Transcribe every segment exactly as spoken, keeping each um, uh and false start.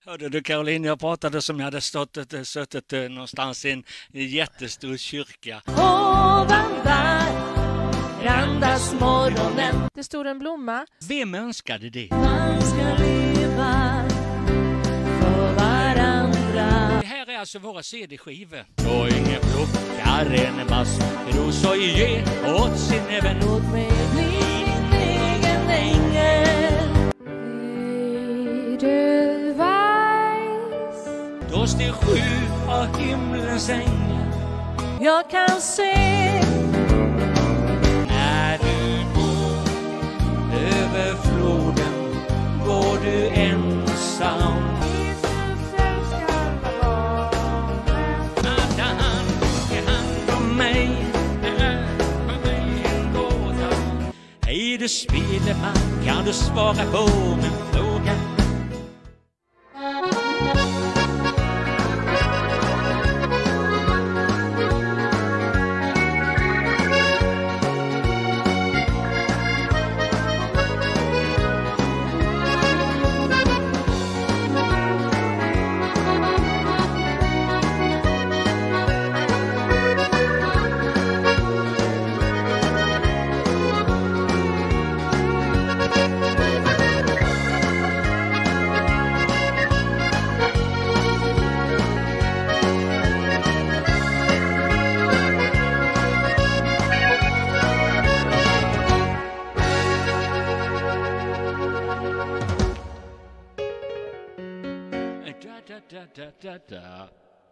Hörde du Caroline, jag pratade som jag hade stått ett, suttit någonstans i en jättestor kyrka. Ovan där randas morgonen. Det stod en blomma. Vem önskade det? Man ska leva för varandra. Det här är alltså våra C D-skivor. Och ingen plockar en maskros och ge åt sin även. Låt mig bli din egen ängel. Är du vajs? Då steg sju av himlens änglar. Jag kan se När du går över floden går du ensam. Att ta hand i hand om mig, det är för mig en gåta. Hej du Spilleman, kan du svara på min fråga? Da, da, da, da.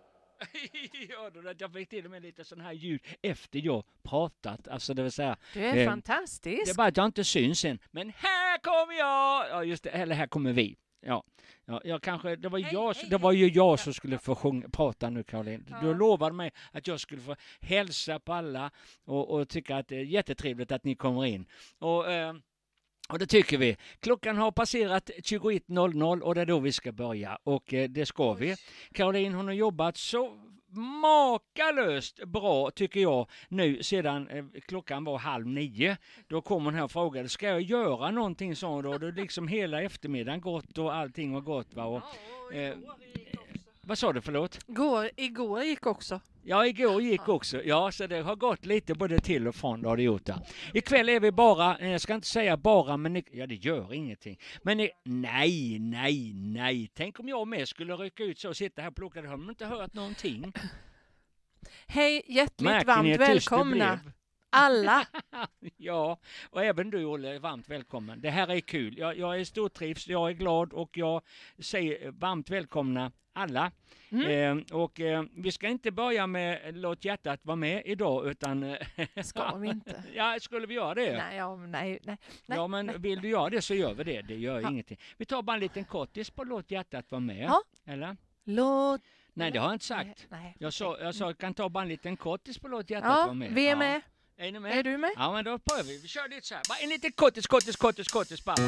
Ja, då, jag fick till och med lite sån här ljud efter jag pratat. Alltså det vill säga, Du är eh, fantastisk. det är bara att jag inte syns än. Men här kommer jag! Ja, just det. Eller här kommer vi. Ja, ja jag kanske, det var, Hej, jag, hej, det var hej. ju jag som skulle få sjunga, prata nu, Caroline. Ja. Du lovade mig att jag skulle få hälsa på alla och, och tycka att det är jättetrevligt att ni kommer in. Och... Eh, Och det tycker vi. Klockan har passerat tjugoett noll noll och det är då vi ska börja. Och eh, det ska vi. Caroline, hon har jobbat så makalöst bra tycker jag nu sedan eh, klockan var halv nio. Då kom hon här och frågade, ska jag göra någonting sånt då? Det liksom hela eftermiddagen gått och allting var gott va? Och, eh, vad sa du, förlåt? Går, igår gick också. Ja, igår gick också. Ja, så det har gått lite både till och från, då har det gjort det. Ikväll är vi bara, jag ska inte säga bara, men ja, det gör ingenting. Men nej, nej, nej. Tänk om jag med skulle rycka ut så och sitta här och plocka, det har man inte hört någonting. Hej, hjärtligt Märker ni varmt hur tyst det välkomna. blev? Alla. Ja, och även du Olle är varmt välkommen. Det här är kul. Jag, jag är stortrivs, jag är glad och jag säger varmt välkomna alla. Mm. Eh, och eh, vi ska inte börja med Låt hjärtat vara med idag utan... Eh, Ska vi inte? Ja, skulle vi göra det? Nej, ja, nej, nej. Ja, men nej. vill du göra det så gör vi det. Det gör ja. ingenting. Vi tar bara en liten kortis på Låt hjärtat vara med. Ja. Eller? Låt... Nej, det har jag inte sagt. Nej, nej. Jag sa, jag sa, kan ta bara en liten kortis på Låt hjärtat Ja, vara med. vi är Ja. med. Är ni med? Är du med? Ja, men då prövar vi. Vi kör lite så här. Bara en liten kortis, kortis, kortis, kortis bara.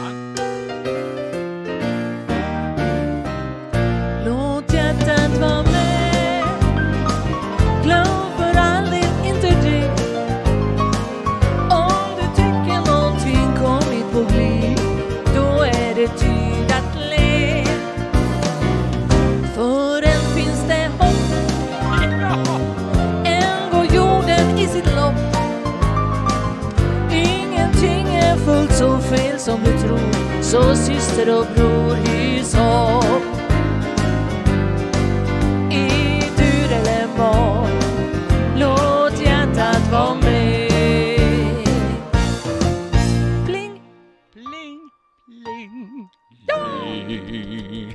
Låt hjärtat vara med. Glöm för aldrig inte det. Om du tycker någonting kommit på glid, då är det tid att le. För än finns det hopp. Än går jorden i sitt lopp. Ingenting är fullt så fel som du tror. Så syster och bror, hys hopp. I dur eller moll, låt hjärtat vara med. Pling, Pling, pling, pling.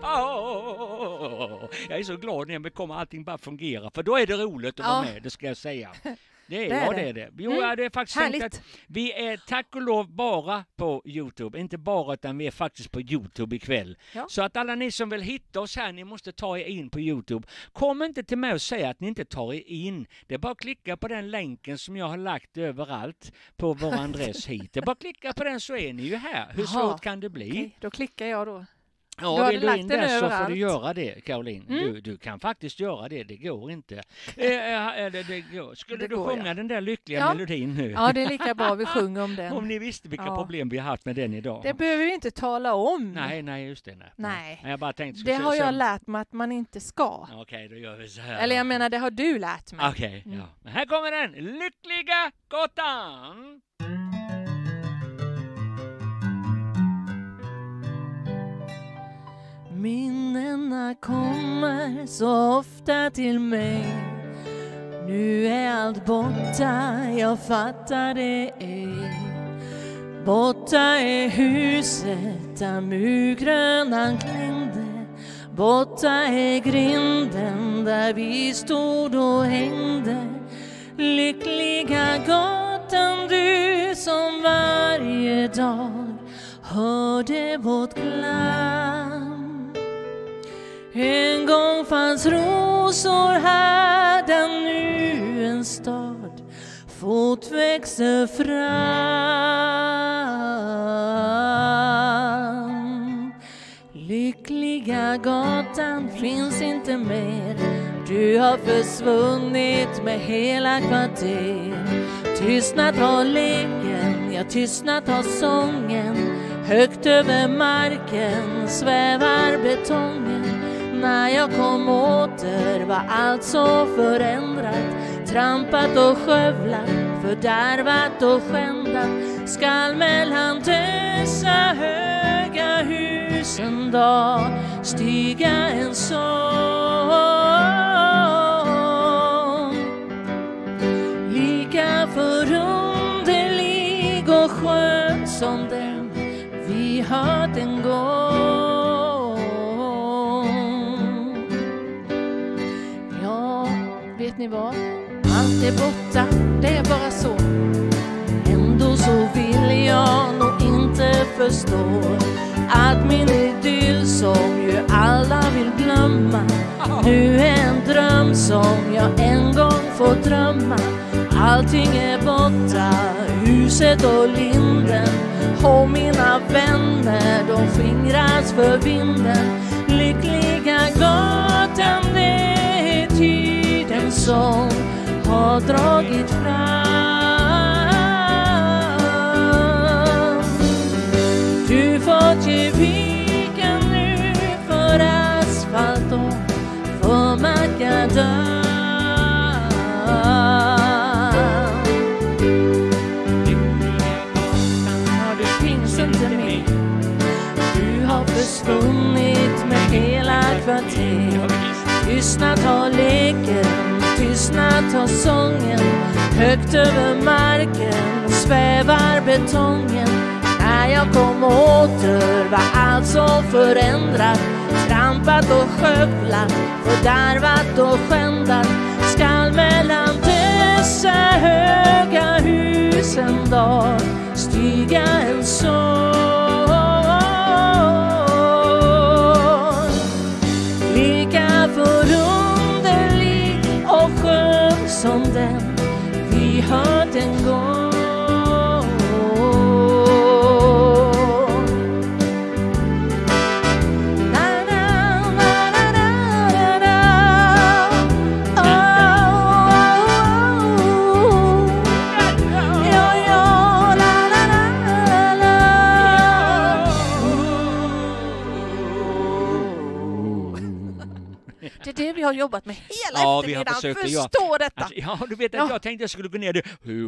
Ja! Jag är så glad när det kommer allting bara fungera. För då är det roligt att Ja. vara med, det ska jag säga. Det är, Det är ja, det. det är det. Jo, Mm. ja, det är faktiskt Härligt. tänkt att vi är tack och lov bara på YouTube. Inte bara, utan vi är faktiskt på YouTube ikväll. Ja. Så att alla ni som vill hitta oss här, ni måste ta er in på YouTube. Kom inte till mig och säga att ni inte tar er in. Det är bara att klicka på den länken som jag har lagt överallt på vår adress hit. Det är bara att klicka på den så är ni ju här. Hur Jaha. svårt kan det bli? Okej, då klickar jag då. Ja, vill du lagt in den där så får överallt. du göra det, Caroline. Mm. Du, du kan faktiskt göra det, det går inte. Eh, eh, det, det går. Skulle Det du går, sjunga ja. den där lyckliga Ja. melodin nu? Ja, det är lika bra vi sjunger om den. Om ni visste vilka Ja. problem vi har haft med den idag. Det behöver vi inte tala om. Nej, nej, just det. Nej. Nej. Jag bara tänkte, Det så, har så, jag lärt mig att man inte ska. Okej, då gör vi så här. Eller jag menar, det har du lärt mig. Okej, Mm. ja. Men här kommer den. Lyckliga Gottan! Minnena kommer så ofta till mig. Nu är allt borta, jag fattar det ej. Borta är huset där murgrönan klängde. Borta är grinden där vi stod och hängde. Lyckliga gatan, du som varje dag hörde vårt klang. En gång fanns rosor här, där nu en stad fort växer fram. Lyckliga gatan finns inte mer. Du har försvunnit med hela kvarter. Tystnat har leken, ja tystnat har sången. Högt över marken svävar betongen. När jag kom åter var allt så förändrat. Trampat och skövlat, fördärvat och skändat. Skall mellan dessa höga hus en dag stiga en sång. Lika förunderlig och skön som den vi hört en gång. Ja, vet ni vad? Allt är borta, det är bara så. Ändå så vill jag nog inte förstå att min idyll som ju alla vill glömma nu är en dröm som jag en gång får drömma. Allting är borta, huset och linden och mina vänner, de skingras för vinden. Lyckliga gatan, det är tiden som har dragit fram. Du får ge vika nu för asfalt och för makadam. Ja, du finns inte mer. Du har försvunnit med hela kvarter. Tystnat har leken, tystnat har sången. Högt över marken svävar betongen. När jag kom åter var allt så förändrat. Trampat och skövlat, fördärvat och skändat. Skall mellan dessa höga hus en dag stiga en sång. Lika förunderlig och skön som den vi hört en gång. Det är det vi har jobbat med hela Ja, vi har eftermiddagen. försökt, ja. Förstå detta. Alltså, ja, du vet att Ja. jag tänkte jag skulle gå ner det.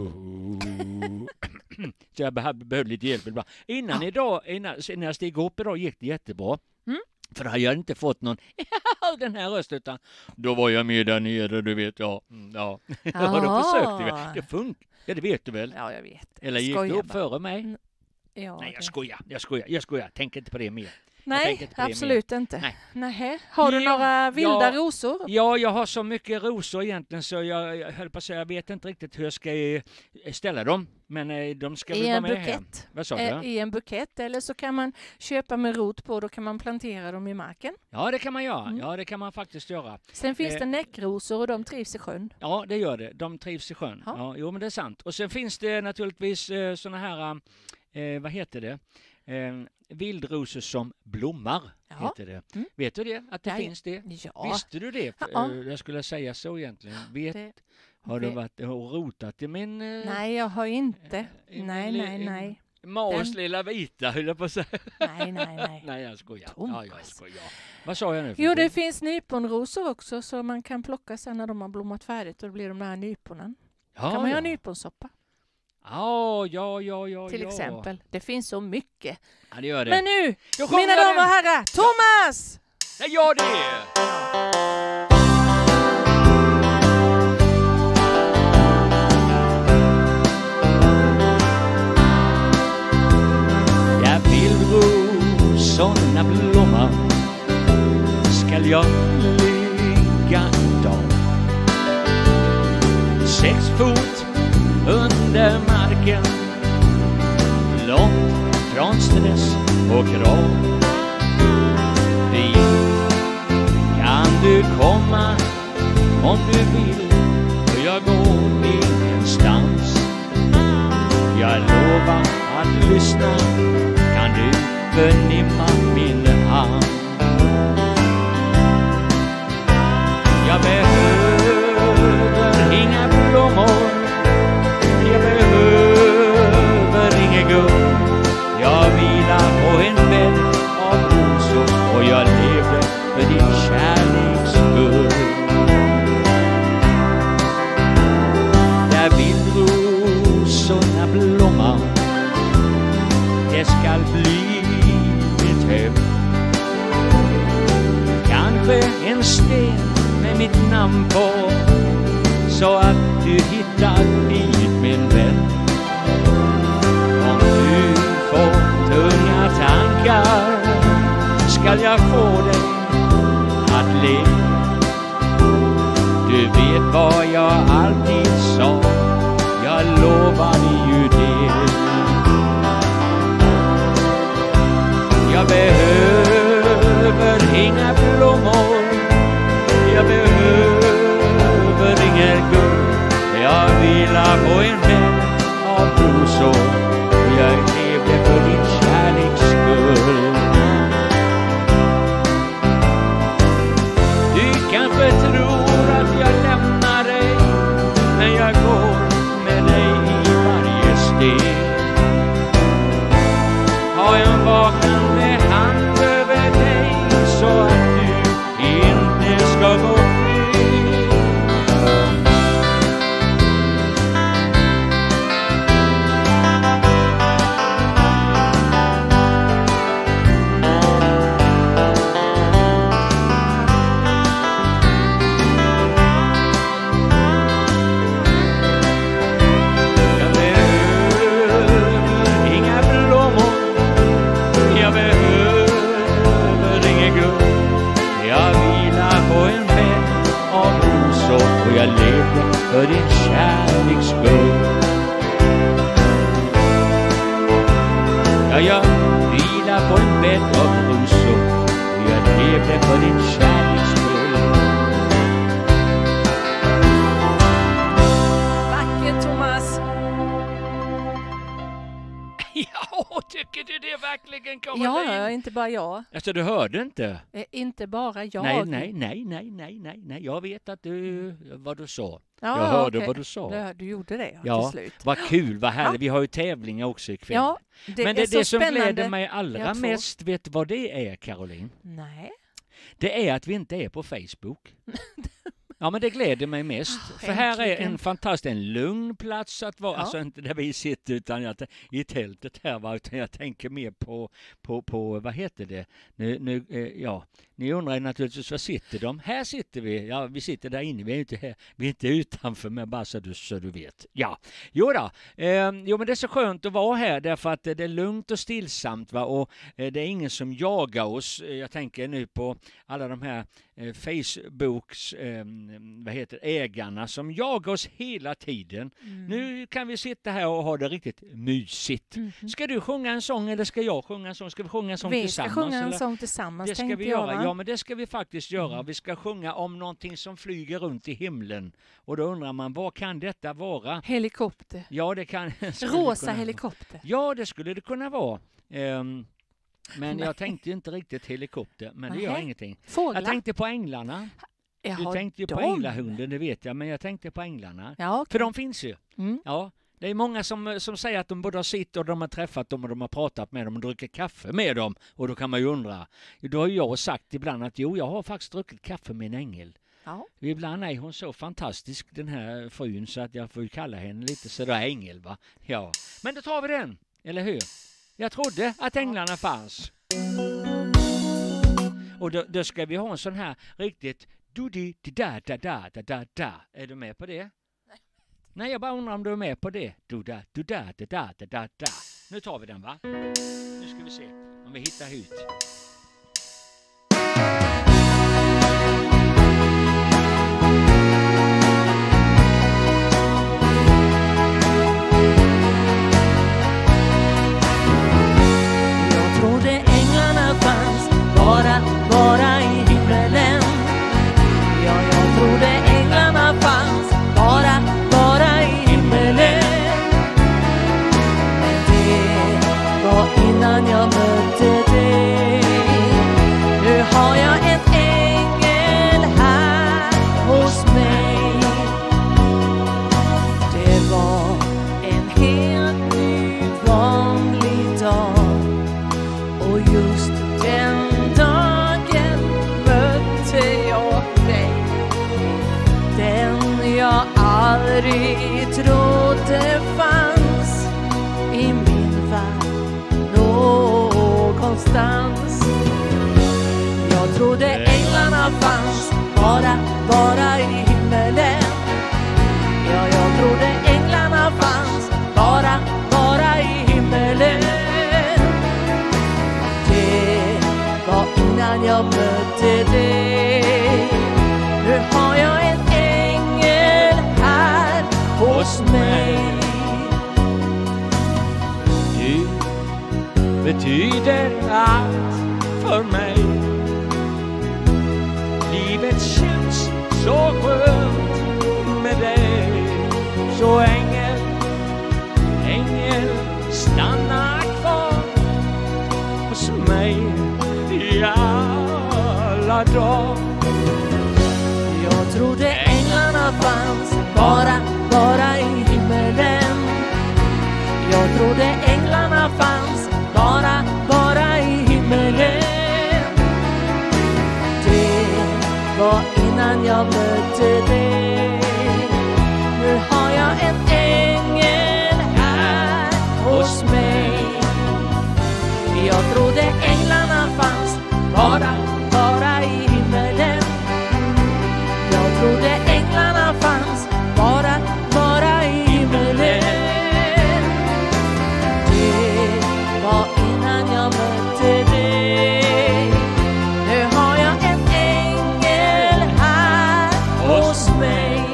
Så jag behövde, behövde lite hjälp ibland. Innan Ja. idag, innan, när jag steg upp idag gick det jättebra. Mm. För då hade jag inte fått någon den här rösten, utan då var jag med där nere, du vet, ja. Mm, ja. Och då försökte vi. Det funkar. Ja, det vet du väl? Ja, jag vet. Eller gick Skojar du upp bara. före mig? Mm. Ja, Nej, jag det- skojar, jag skojar, jag skojar. Tänk inte på det mer. Nej, tänker inte på det absolut inte. Nej. Nej. Har du Ja, några vilda ja. rosor? Ja, jag har så mycket rosor egentligen så jag, jag höll på att säga, jag vet inte riktigt hur jag ska eh, ställa dem. Men eh, de ska väl I vara en med här. bukett. Vad sa Eh, du? I en bukett, eller så kan man köpa med rot på, då kan man plantera dem i marken. Ja, det kan man göra. Mm. Ja, det kan man faktiskt göra. Sen finns Eh. det näckrosor och de trivs i sjön. Ja, det gör det. De trivs i sjön. Ja. Ja, jo, men det är sant. Och sen finns det naturligtvis eh, såna här, eh, vad heter det? Eh, vildrosor som blommar. Ja. heter det. Mm. Vet du det? Att det Ja, finns det? Ja. Visste du det? Ja. Uh, Jag skulle säga så egentligen. Vet, Det- har du det- varit och rotat i min... Uh, Nej, jag har inte. i min Nej, li- nej, i nej. Maus Den- lilla vita, höll jag på att säga. Nej, nej, nej. Nej, jag skojar. Ja, Thomas. jag skojar. Vad sa jag nu? för Jo, det någonting? finns nyponrosor också så man kan plocka sen när de har blommat färdigt och då blir de där nyponen. Ja, kan man ja. göra nyponsoppa Ja, ja, ja, ja. till ja. exempel. Det finns så mycket. Ja, det gör det. Men nu, Jag sjunger mina damer och den. herrar, Thomas! Det gör det! Jag vill rosorna blomma, skall jag ligga idag. Sex fot under marken, långt från stress och krav. Dit kan du komma om du vill, och jag går ingenstans. Jag lovar att lyssna, kan du förnimma min hand. Jag behöver inga blommor, jag behöver inget guld. Jag vilar på en bädd av rosor och jag lever för din kärleks skull. Där vill rosorna blomma, det skall bli mitt hem. Kanske en sten med mitt namn på, så att du hittar dit, min vän. Om du får tunga tankar skall jag få dig att le. Du vet vad jag alltid sa, jag lovade ju det. Jag behöver inga blommor, jag behöver inget guld. Jag vilar på en bädd av rosor och jag lever för din kärleks skull. Du kanske tror att jag lämnar dig, men jag går med dig i varje steg. Har en vakande hand över dig så att du inte ska gå fri. Jag behöver inga blommor, jag behöver inget guld. Jag vilar på en bädd av rosor och jag lever för din kärleks skull. Ja, jag vilar på en bädd av rosor och jag lever för din kärleks skull. Vackert, Thomas. Ja, tycker du det verkligen, Caroline? Ja, inte bara jag. Alltså, du hörde inte? Eh, inte bara jag. Nej, nej, nej, nej, nej, nej, nej. Jag vet att du, vad du sa. Ja, Jag hörde okej. vad du sa. Du, du gjorde det Ja. till slut. Vad kul, vad härligt. Ja. Vi har ju tävlingar också ikväll. Ja, det Men är det, så det som spännande. gläder mig Vi allra har två. mest, vet du vad det är, Caroline? Nej. Det är att vi inte är på Facebook. Ja, men det gläder mig mest. Ah, För här är äntligen. en fantastisk, en lugn plats att vara. Ja. Alltså inte där vi sitter utan jag, i tältet här, va? Utan jag tänker mer på, på, på vad heter det? Nu, nu, eh, ja, ni undrar naturligtvis, var sitter de? Här sitter vi. Ja, vi sitter där inne. Vi är inte här. Vi är inte utanför, men bara så du, så du vet. Ja, jo då. Eh, jo, men det är så skönt att vara här därför att det är lugnt och stillsamt, va? Och eh, det är ingen som jagar oss. Jag tänker nu på alla de här eh, Facebooks eh, vad heter det, ägarna som jagar oss hela tiden. Mm. Nu kan vi sitta här och ha det riktigt mysigt. Mhm. Ska du sjunga en sång eller ska jag sjunga en sång? Ska vi sjunga en sång Vi ska tillsammans? sjunga en eller? sång tillsammans, Det ska tänkte vi jag, göra. va? Ja, men det ska vi faktiskt göra. Mm. Vi ska sjunga om någonting som flyger runt i himlen. Och då undrar man, vad kan detta vara? Helikopter. Ja, det kan... skulle det Rosa kunna vara. helikopter. Ja, det skulle det kunna vara. Ehm, Men Nej. jag tänkte inte riktigt helikopter, men det Nej. gör ingenting. Fåglar? Jag tänkte på änglarna. Jaha, Du tänkte ju på de. änglahunden, det vet jag, men jag tänkte på änglarna. Ja, okej. För de finns ju. Mm. Ja, det är många som, som säger att de både har sitt och de har träffat dem och de har pratat med dem och druckit kaffe med dem. Och då kan man ju undra, då har jag sagt ibland att jo, jag har faktiskt druckit kaffe med en ängel. Ja. Ibland är hon så fantastisk, den här frun, så att jag får kalla henne lite sådär ängel, va? Ja, men då tar vi den, eller hur? Jag trodde att änglarna fanns. Och då, då ska vi ha en sån här riktigt du-di, da da da da da da. Är du med på det? Nej. Nej, jag bara undrar om du är med på det. Du-da, du-da, da da da da da. Nu tar vi den, va? Nu ska vi se om vi hittar ut. Jag trodde änglarna fanns bara, bara i himmelen. Ja, jag trodde änglarna fanns bara, bara i himmelen. Men det var innan jag mötte dig. Nu har jag en ängel här hos mig. Det var en helt ny vanlig dag. Och just den dagen mötte jag dig. Den jag aldrig trodde fanns i min värld någonstans. Jag trodde änglarna fanns bara, bara i himmelen. Ja, jag trodde änglarna fanns bara, bara i himmelen. Det var innan jag mötte dig. Nu har jag en ängel här hos mig. Du betyder allt för mig. Livet känns så skönt med dig. Så ängel, ängel, stanna kvar hos mig i alla dagar. Jag trodde änglarna fanns bara, bara i himmelen. Jag trodde änglarna fanns bara, bara i himmelen. Det var innan jag mötte dig. Nu har jag en ängel här hos mig. Jag trodde änglarna fanns bara, bara i himmelen. Jag trodde änglarna fanns bara, bara i himmelen. Det var innan jag mötte dig. Nu har jag en ängel här hos mig.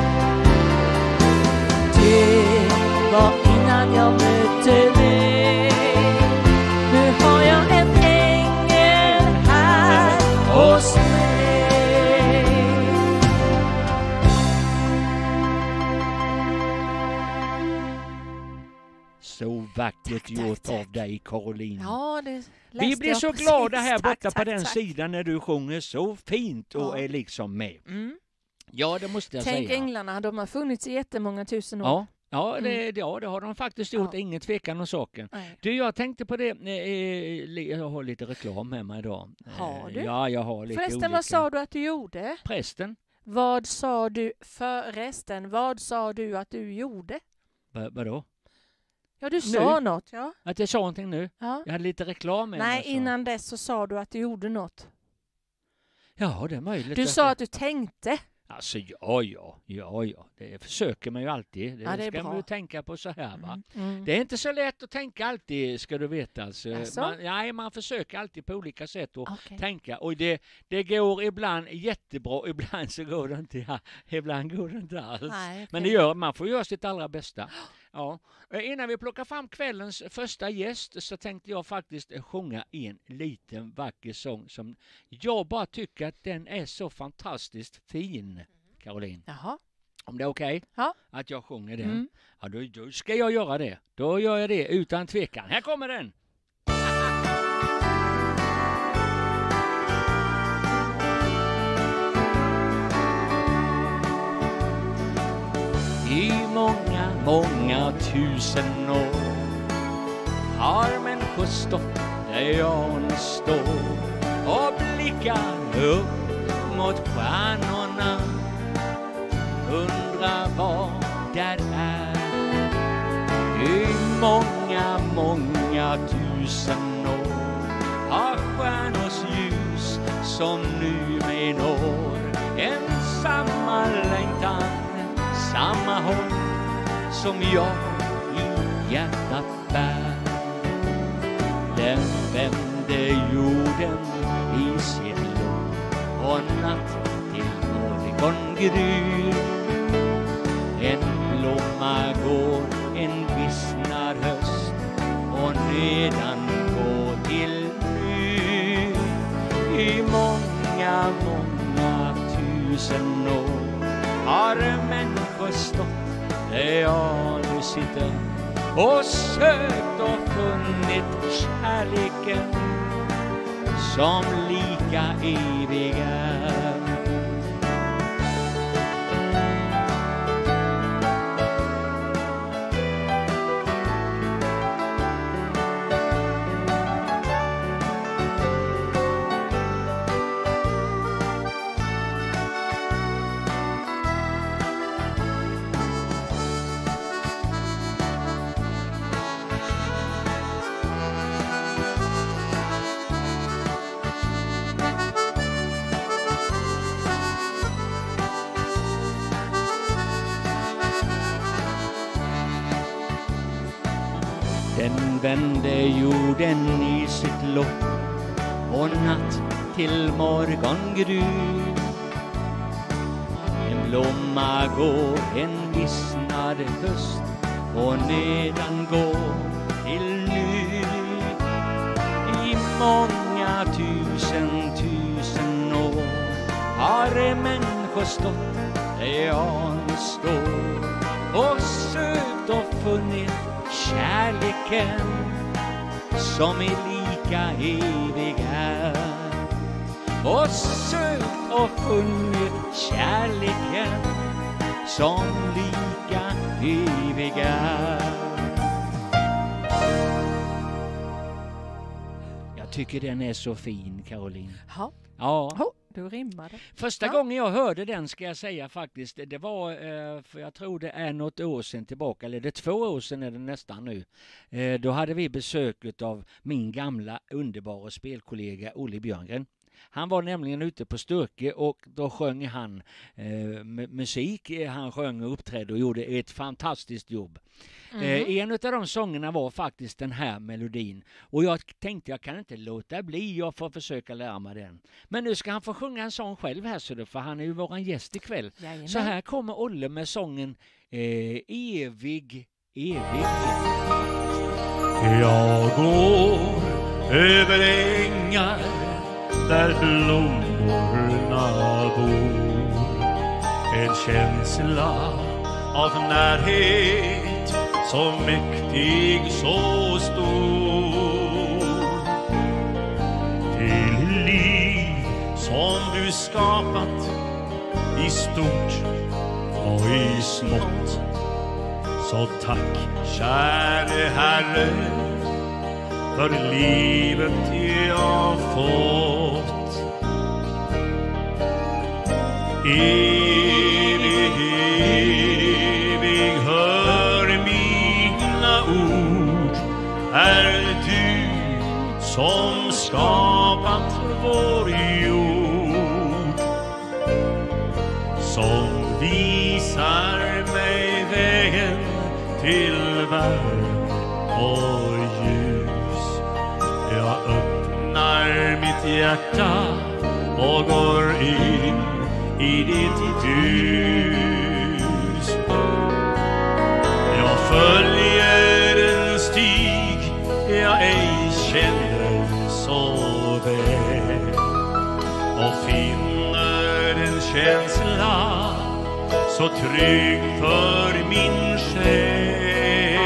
Det var innan jag mötte dig. Nu har jag en ängel här hos mig. Så vackert Tack, gjort tack, av dig, Caroline. Ja, det läste Vi blir jag så precis. glada här Tack, borta på tack, den tack. sidan när du sjunger så fint och Ja. är liksom med. Mm. Ja, det måste jag Tänk säga. änglarna, de har funnits i jättemånga tusen år. Ja, ja, det, Mm. ja, det har de faktiskt gjort, Ja. ingen tvekan om saken. Nej. Du, jag tänkte på det, eh, li- jag har lite reklam med mig idag. Har Eh, du? Ja, jag har lite Förresten, olika. vad sa du att du gjorde? Prästen? Vad sa du förresten? Vad sa du att du gjorde? Va, vadå? Ja, du sa Nu? något, ja. Att jag sa någonting nu? ja. Jag hade lite reklam med Nej, mig. så. innan dess så sa du att du gjorde något. Ja, det är möjligt. Du att sa det- att du tänkte. Alltså, ja, ja, ja, ja. Det försöker man ju alltid. Det, Ja, det är ska bra. man ju tänka på så här, va? Mm. Mm. Det är inte så lätt att tänka alltid, ska du veta. Alltså. Jaså? Man, nej, man försöker alltid på olika sätt att Okej. tänka. Och det, det går ibland jättebra, ibland så går det inte, ja, ibland går det inte alls. Nej, Men det okej. gör, man får göra sitt allra bästa. Ja. Eh, Innan vi plockar fram kvällens första gäst så tänkte jag faktiskt sjunga en liten vacker sång som jag bara tycker att den är så fantastiskt fin, Caroline. Jaha. Om det är okej Ja. att jag sjunger den, Mm. ja, då, då ska jag göra det. Då gör jag det utan tvekan. Här kommer den! många tusen år har människor stått där jag nu står och blickar upp mot stjärnorna, undrar vad där är. I många, många tusen år har stjärnors ljus som nu mig når en samma längtan, samma hopp som jag i hjärtat bär. Den vände jorden i sitt lopp och natt till morgongry. En blomma går, en vissnar höst och nedan går till ny. I många, många tusen år har människor stått där jag nu sitter och sökt och funnit kärleken som lika evig är. Den vände jorden i sitt lopp och natt till morgongry. En blomma går, en vissnad höst och nedan går till ny. I många tusen, tusen år har människor stått där jag nu står och sökt och funnit kärleken som är lika evig är. Och sökt och funnit kärleken som lika evig är. Jag tycker den är så fin, Caroline. Ja. Ja. Oh, du rimmade. Första ja. gången jag hörde den ska jag säga faktiskt, det var, för jag tror det är något år sedan tillbaka, eller det är två år sedan är det nästan nu. Då hade vi besök av min gamla underbara spelkollega Olle Björngren. Han var nämligen ute på Sturke och då sjöng han eh, musik, han sjöng och uppträdde och gjorde ett fantastiskt jobb. Mm. Eh, en av de sångerna var faktiskt den här melodin och jag tänkte jag kan inte låta bli, jag får försöka lära mig den. Men nu ska han få sjunga en sång själv här så då, för han är ju våran gäst ikväll. Jajamän. Så här kommer Olle med sången eh, Evig, evig. Jag går över ängar där blommorna bor. En känsla av närhet så mäktig, så stor. Till liv som du skapat i stort och i smått. Så tack, käre Herre, för livet jag fått. Evig, evig, hör mina ord. Är du som skapat vår jord, som visar mig vägen till värld och ljus. Jag öppnar mitt hjärta och går in i ditt hus. Jag följer en stig jag ej känner så väl och finner en känsla så trygg för min själ.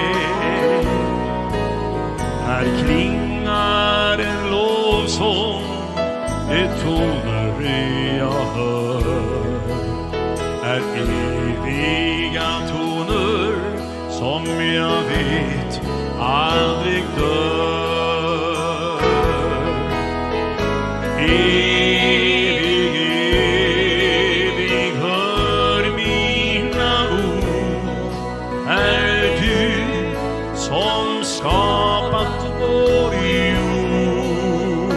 Här klingar en lovsång, det toner jag hör är eviga toner evighet aldrig dör. Evig, evig, hör mina ord. Är du som skapat vår jord,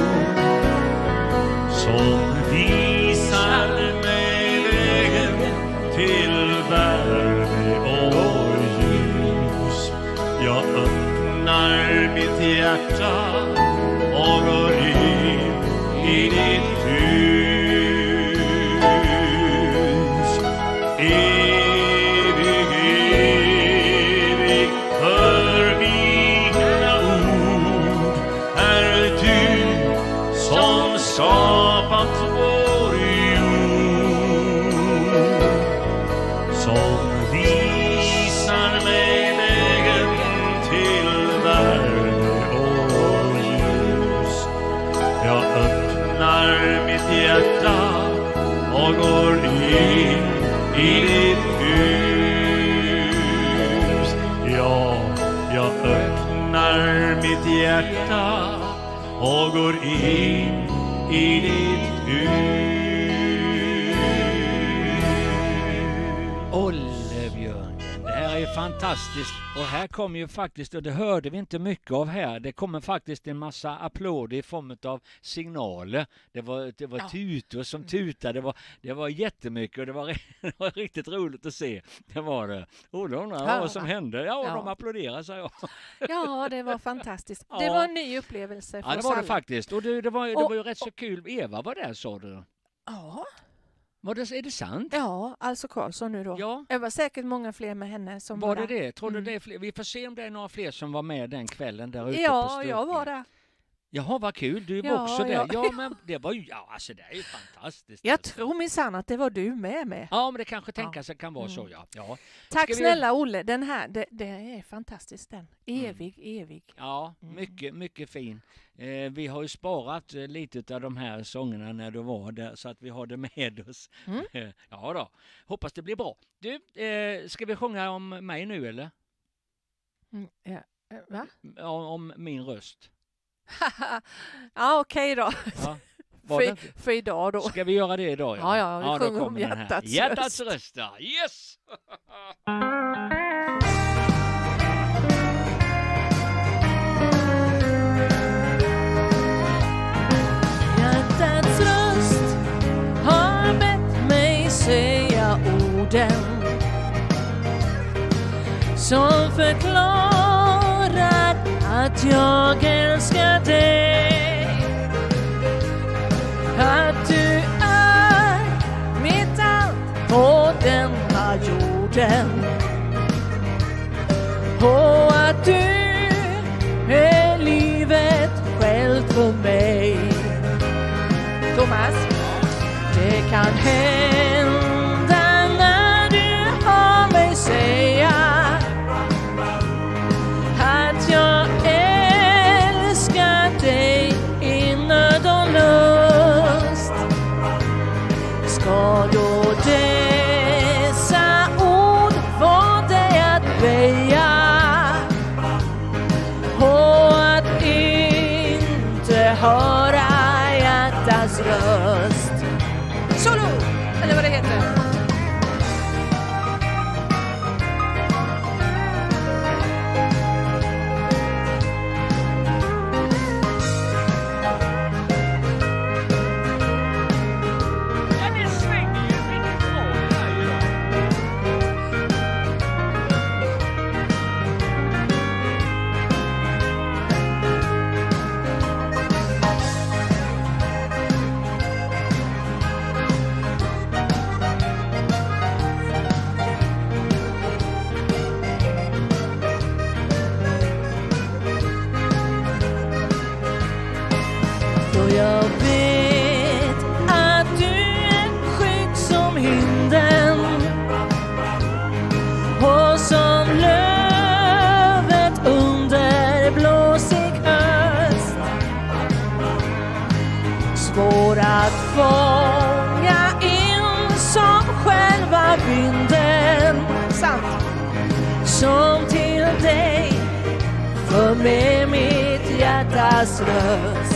som visar mig vägen till värme och ljus. Jag öppnar mitt hjärta och går in i ditt hus. Evig, evig, hör mina ord. Är du som skapat vår jord, som visar mig vägen till värme och ljus. Jag öppnar mitt hjärta och går in i ditt hus. Ja, jag öppnar mitt hjärta och går in i ditt hus. Olle Björngren, det här är fantastiskt. Och här kommer ju faktiskt, och det hörde vi inte mycket av här, det kommer faktiskt en massa applåder i form av signaler. Det var, det var Ja. tutor som tutade, det var, det var jättemycket och det var, det var riktigt roligt att se. Det var det. Och då undrar jag vad som hände. Ja, Ja. de applåderar, sa jag. Ja, det var fantastiskt. Ja. Det var en ny upplevelse för Ja, det oss var det alla. faktiskt. Och det, det, var, det Och- var ju rätt så kul. Eva var där, sa du. Ja, Var det, är det sant? ja, alltså Karlsson nu då. Ja. Det var säkert många fler med henne som Var där. det det? Tror du Mm. det är fler? Vi får se om det är några fler som var med den kvällen där ute på Ja, Sturken. jag var där. Jaha, vad kul. Du var Ja, också där. ja. Ja, men det var ju, ja, alltså det är ju fantastiskt. Jag alltså. tror minsann att det var du med med. Ja, men det kanske Ja. tänka sig kan vara Mm. så, ja. Ja, Tack Ska vi- snälla Olle, den här, det, det är fantastiskt den. Evig, evig. ja Mm. mycket, mycket fin. Eh, vi har ju sparat eh, lite av de här sångerna när du var där, så att vi har det med oss. Mm. Eh, ja då, hoppas det blir bra. Du, eh, ska vi sjunga om mig nu eller? Mm, ja. eh, Va? Om, om min röst? Ja, okej då. Ja. Var det För, inte? för idag då. Ska vi göra det idag? Ja, ja, vi då sjunger om kommer den här. hjärtats Hjärtats röst. röst. Ja. Yes! Hjärtats röst har bett mig säga orden som förklarar att jag älskar dig. Att du är mitt allt på denna jorden och att du är livet självt för mig. Thomas. Det kan hända när du hör mig säga att jag älskar dig i nöd och lust. Ska då dessa ord få dig att väja och att inte höra hjärtats röst? Solo! Eller vad det heter. Ja, det svänger ju riktigt bra det här ju då. För jag vet att du är skydd som hinden och som lövet under blåsig höst. Svår att fånga in som själva vinden. Sant. Som till dig för med mitt hjärtas röst.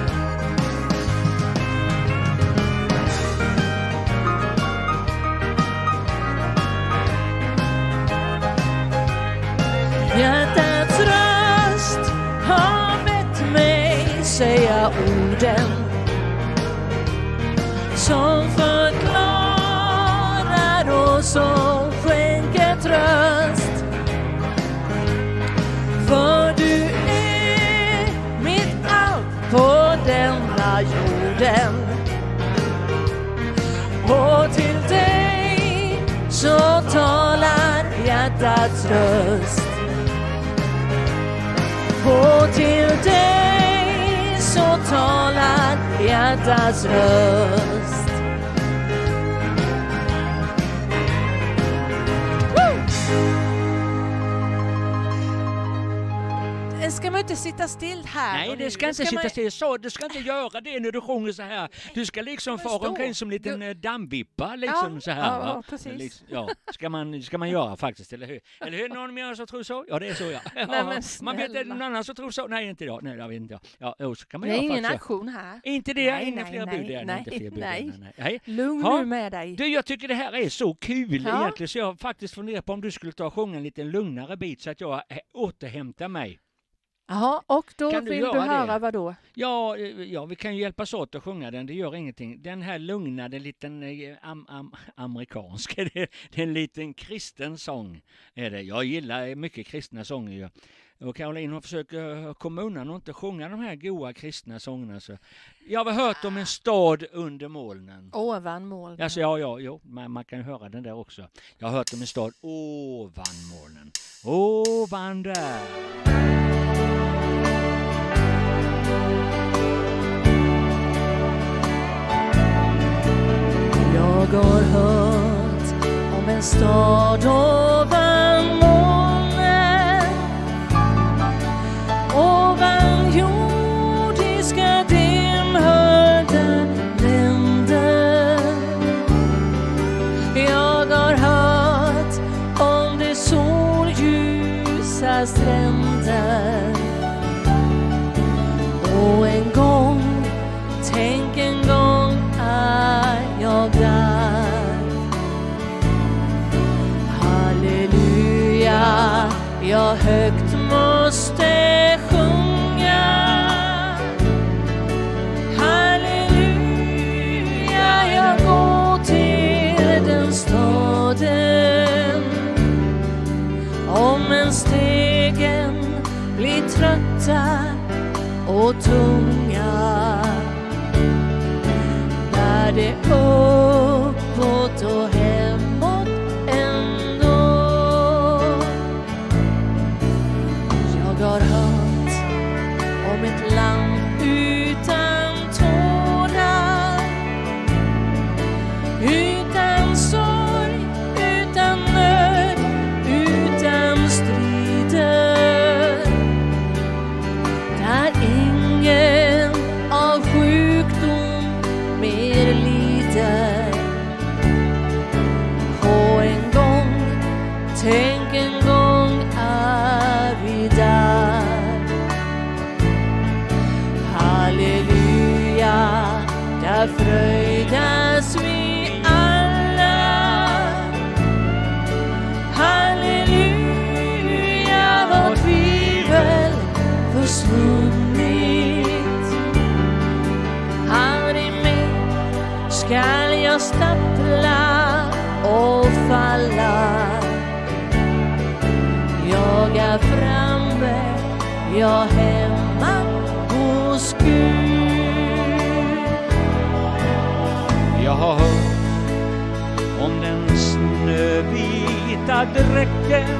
Hjärtats röst har bett mig säga orden som förklarar och som skänker tröst. För du är mitt allt på denna jorden, och till dig så talar hjärtats röst. Och till dig så talar hjärtats röst. Ska man inte sitta still här? Nej, det ska inte ska sitta man... still så. Du ska inte göra det när du sjunger så här. Du ska liksom fara omkring som en liten du... dammvippa, liksom ja, så här. Ja, ja precis. Liksom, ja, ska man, ska man göra faktiskt, eller hur? Eller hur? Någon mer som tror så? Ja, det är så, ja. Nej, ja men man vet att någon annan som tror så. Nej, inte jag. Nej, jag vet inte jag. Ja, jo, så kan man det är göra ingen faktiskt. aktion här. Inte det, nej, inga nej, fler nej, bud. Nej, nej, inte fler bud. nej. Nej, nej. Lugn ha. nu med dig. Du, jag tycker det här är så kul ja. egentligen, så jag faktiskt funderar på om du skulle ta och sjunga en liten lugnare bit så att jag återhämtar mig. Jaha, och då kan vill du, du höra det? vad då? Ja, ja, vi kan ju hjälpas åt att sjunga den, det gör ingenting. Den här lugna, den liten am, am, amerikansk, det är en liten kristen sång. Är det. Jag gillar mycket kristna sånger. Och Caroline har försöker komma undan och inte sjunga de här goda kristna sångerna. Så. Jag har hört om en stad under molnen. Ovan molnen. Alltså, ja, ja, ja man, man kan höra den där också. Jag har hört om en stad ovan molnen. Ovan där. Jag har hört om en stad ovan molnen, ovan jordiska dimhöljda länder. Jag har hört om de solljusa stränder, och en gång, tänk en gång är jag där. Halleluja, jag högt måste sjunga. Halleluja, jag går till den staden. Om en stegen blir trötta och tunga, där det uppåt och hemåt ändå. Jag har hört om ett land utan tårar, utan sorg, utan nöd, utan strider, där ingen av sjukdom mer lider. Och en gång, tänk en gång är vi där. Halleluja, där fröjdas vi alla. Halleluja, vårt tvivel försvunnit. Aldrig mer skall jag stappla och falla. Jag är framme, jag hemma hos Gud. Jag har hört om den snövita dräkten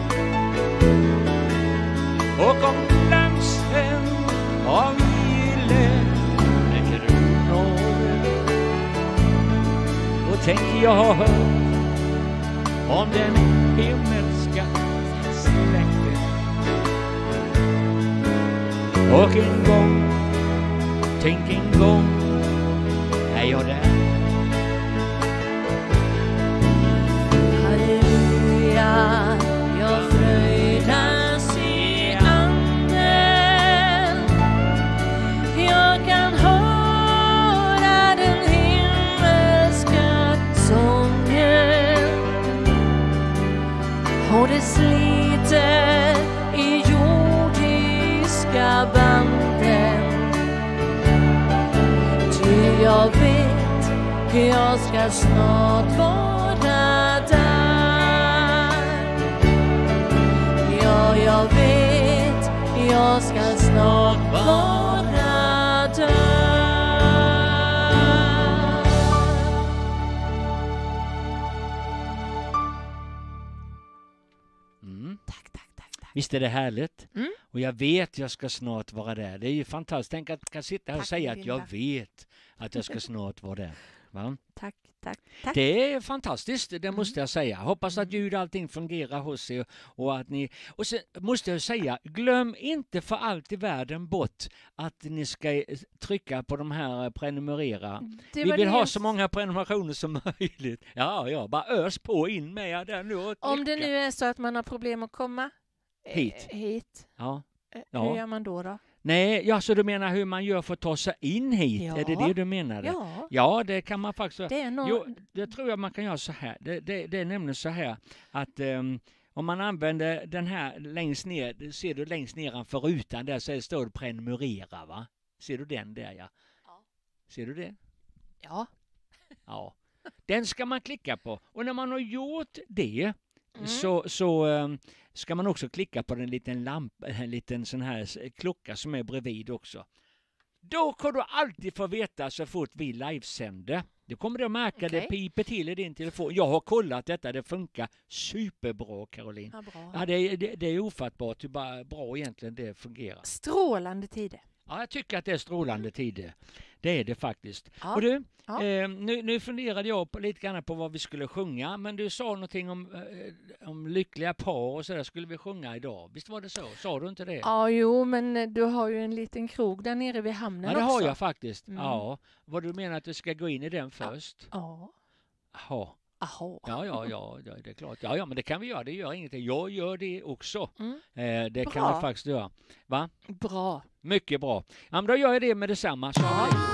och om glansen av gyllene kronor. Och tänk, jag har hört om den himmelska släkten. Och en gång, tänk en gång, är jag där. Halleluja, jag fröjdas i anden. det sliter i jordiska banden. Ty jag vet, jag ska snart vara där. Ja, jag vet, jag ska snart vara där. Mm. Tack, tack, tack, tack. Visst är det härligt? Mm. Och jag vet jag ska snart vara där. Det är ju fantastiskt. Tänk att jag kan sitta här och Tack, säga att Linda. jag vet att jag ska snart vara där. Va? Tack, tack, tack. Det är fantastiskt, det måste Mm. jag säga. Hoppas att ljud och allting fungerar hos er. Och, att ni... och sen måste jag säga, glöm inte för allt i världen bort att ni ska trycka på de här prenumerera. Det Vi var vill det ha jag- så många prenumerationer som möjligt. Ja, ja, bara ös på in med där nu och Om det trycka. nu är så att man har problem att komma eh, Hit. hit. Ja. eh, Ja. Hur gör man då då? Nej, ja, så du menar hur man gör för att ta sig in hit? Ja. Är det det du menar? Ja, Ja, det kan man faktiskt. det är nog... Jo, det tror jag man kan göra så här. Det, det, det är nämligen så här att um, om man använder den här längst ner, ser du längst nedanför rutan där så står det prenumerera, va? Ser du den där, ja? Ja. Ser du det? Ja. Ja. Den ska man klicka på. Och när man har gjort det Mm. så, så um, ska man också klicka på den liten lampa, en liten sån här s- klocka som är bredvid också. Då kommer du alltid få veta så fort vi livesänder. Det kommer du att märka, det Okej. piper till i din telefon. Jag har kollat detta, det funkar superbra, Caroline. Ja, bra. Ja, det, är- det, det är ofattbart hur bara bra egentligen det fungerar. Strålande tider. Ja, jag tycker att det är strålande tider. Det är det faktiskt. Ja. Och du, Ja. eh, nu, nu funderade jag på, lite grann på vad vi skulle sjunga, men du sa någonting om, eh, om lyckliga par och så där skulle vi sjunga idag. Visst var det så? Sa du inte det? Ja, jo, men eh, du har ju en liten krog där nere vid hamnen Ja, det också. har jag faktiskt. Mm. Ja. Vad du menar att du ska gå in i den först? Ja. Jaha. Aha. Ja, ja, ja, ja, det är klart. Ja, ja, men det kan vi göra. Det gör ingenting. Jag gör det också. Mm. Eh, det kan Bra. vi faktiskt göra. Va? Bra. Mycket bra. Ja, men då gör jag det med detsamma. Så har vi det.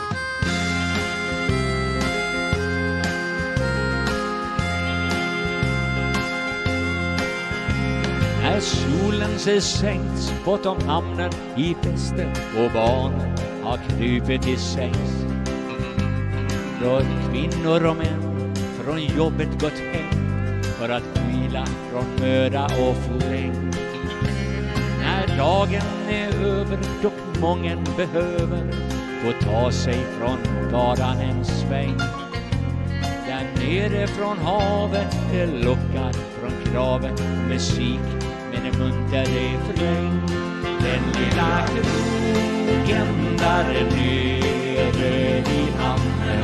När solen sig sänkt bortom hamnen i väster och barnen har krupit till sängs, då kvinnor och män från jobbet gått hem för att vila från möda och fläng. När dagen är över dock mången behöver få ta sig från vardagen en sväng. Där nere från havet det lockar från kraven musik med en munter refräng. Den lilla krogen där nere vid hamnen,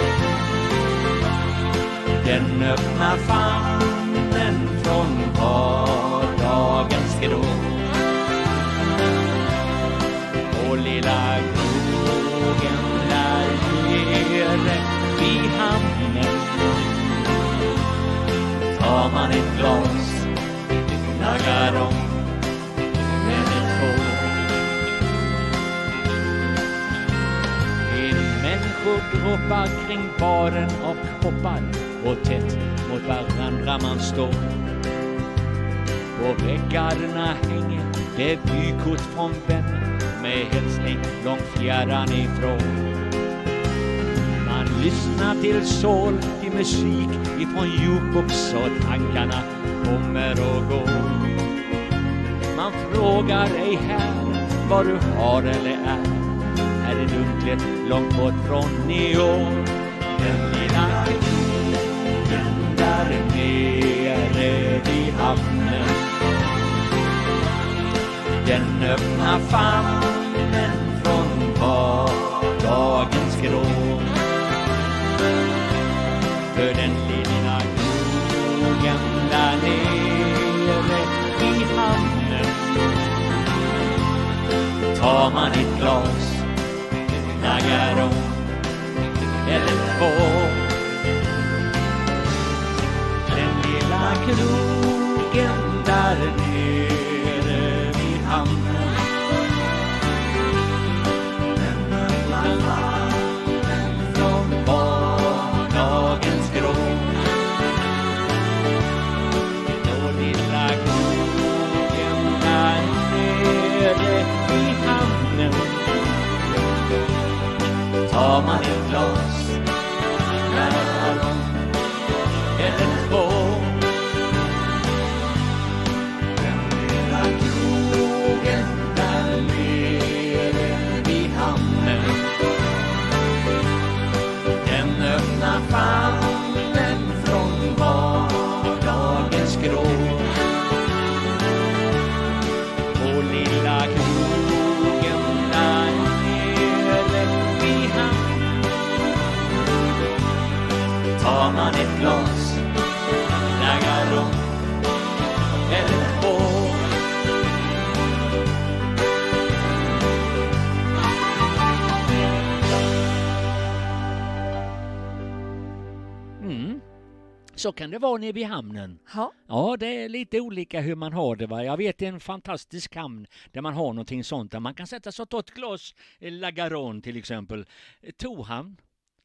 den öppnar famnen från vardagens grå. Och lilla krogen där nere vid hamnen, tar man ett glas, naggar om eller två. En människor droppar kring baren av koppar och tätt mot varandra man står. På väggarna hänger det vykort från vänner med hälsning långt fjärran ifrån. Man lyssnar till sål, till musik ifrån jukebox och tankarna kommer och går. Man frågar ej här vad du har eller är. Här är dunklet långt bort från neon. Den lilla krogen där nere vid hamnen, den öppnar famnen från vardagens grå. För den lilla krogen där nere vid hamnen, tar man ett glas, naggar om eller två. Den lilla krogen där nere vid hamnen, den öppnar famnen från vardagens grå. Och lilla krogen Så kan det vara nere vid hamnen. Ja. Ja, det är lite olika hur man har det. Va? Jag vet en fantastisk hamn där man har någonting sånt. Där man kan sätta sig och ta ett glas eh, Lagaron till exempel. Tohamn.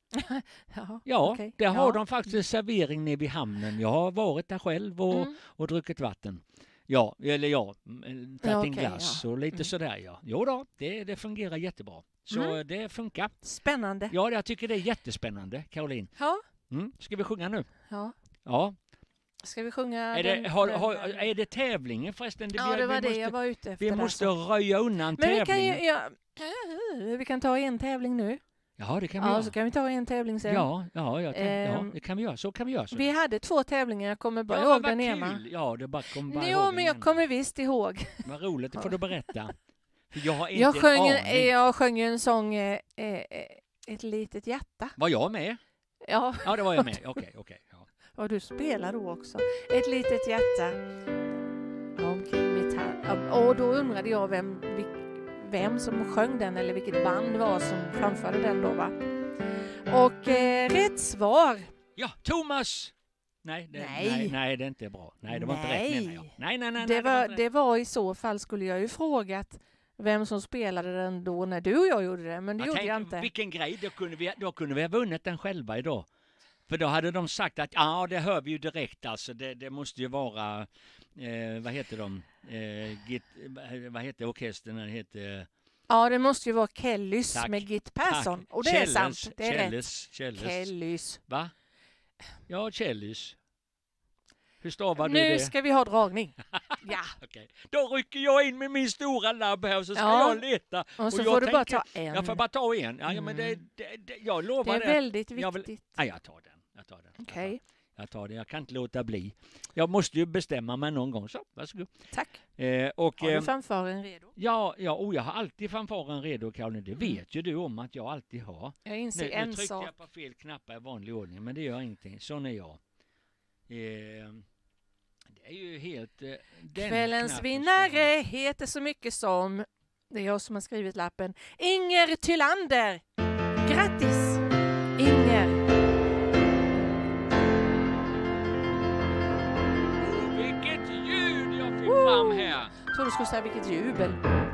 Ja, Ja, okej. där har Ja. de faktiskt servering nere vid hamnen. Jag har varit där själv och, Mm. och druckit vatten. Ja, eller ja, mm, tagit Ja, en okej, glass ja. och lite Mm. sådär. Ja. Jo då, det, det fungerar jättebra. Så Mm. det funkar. Spännande. Ja, jag tycker det är jättespännande, Caroline. Ja. Mm. Ska vi sjunga nu? Ja. Ja. Ska vi sjunga? Är den- det, har, den- har, är det tävlingen förresten? Ja, vi- det var vi det måste, jag var ute efter. Vi där, måste så. röja undan Men vi kan tävlingen. ju... Ja, vi kan ta en tävling nu. Ja, det kan vi Ja, göra. så kan vi ta en tävling sen. Ja, ja, jag tänkte, ja, Ehm, det kan vi göra. Så kan vi göra. Så. Vi hade två tävlingar, jag kommer bara ja, ihåg vad den kul. ena. Ja, det bara kom bara Jo, ihåg men den jag ena. kommer visst ihåg. Vad roligt, det får du berätta. För jag har inte Jag sjöng, en en, aning. jag sjöng en sång, eh, eh, Ett litet hjärta. Var jag med? Ja, Ja, det var jag med. Okej, okej. Ja. och du spelar då också. Ett litet hjärta omkring mitt hand. Och då undrade jag vem, vem som sjöng den eller vilket band var som framförde den då, va? Och eh, rätt svar. Ja, Thomas! Nej det, Nej. nej, nej, det är inte bra. Nej, det var inte rätt Nej. menar jag. Nej, nej, nej. nej Det var, inte rätt. det var i så fall skulle jag ju frågat vem som spelade den då när du och jag gjorde det, men det Jag gjorde tänkte, jag inte. Vilken grej, då kunde, vi, då kunde vi ha vunnit den själva idag. För då hade de sagt att ja, det hör vi ju direkt alltså. Det, det måste ju vara, eh, vad heter de? Eh, git, vad heter orkestern? Den heter... Ja, det måste ju vara Kellys Tack. med Git Persson. Tack. Och det är Kjelles, sant, det är rätt. Kjelles, Kjelles. Kellys. Va? Ja, Kjellys. Hur stavar du Nu det? ska vi ha dragning. Ja, Okej. Då rycker jag in med min stora labb här och så ska Ja. jag leta. och så jag får du bara tänker- ta en. Jag får bara ta en. Ja, ja men det, Mm. det, det, jag Det lovar är det. väldigt Jag vill- viktigt. Ja, jag tar den. Jag tar den. Jag tar- Okej, Jag tar det, jag kan inte låta bli. Jag måste ju bestämma mig någon gång, så varsågod. tack. Eh, och, Har eh, du fanfaren redo? ja, ja, och jag har alltid fanfaren redo, Caroline. Det Mm. vet ju du om att jag alltid har. Jag Nu, inser nu en tryckte sak. jag på fel knappar i vanlig ordning, men det gör ingenting. Sån är jag. Eh, det är ju helt... Eh, den Kvällens knappen vinnare heter så mycket som, det är jag som har skrivit lappen, Inger Tylander. Grattis, Inger. ska- Åh, vilket ljud jag fick fram här! Jag tror du skulle säga vilket jubel.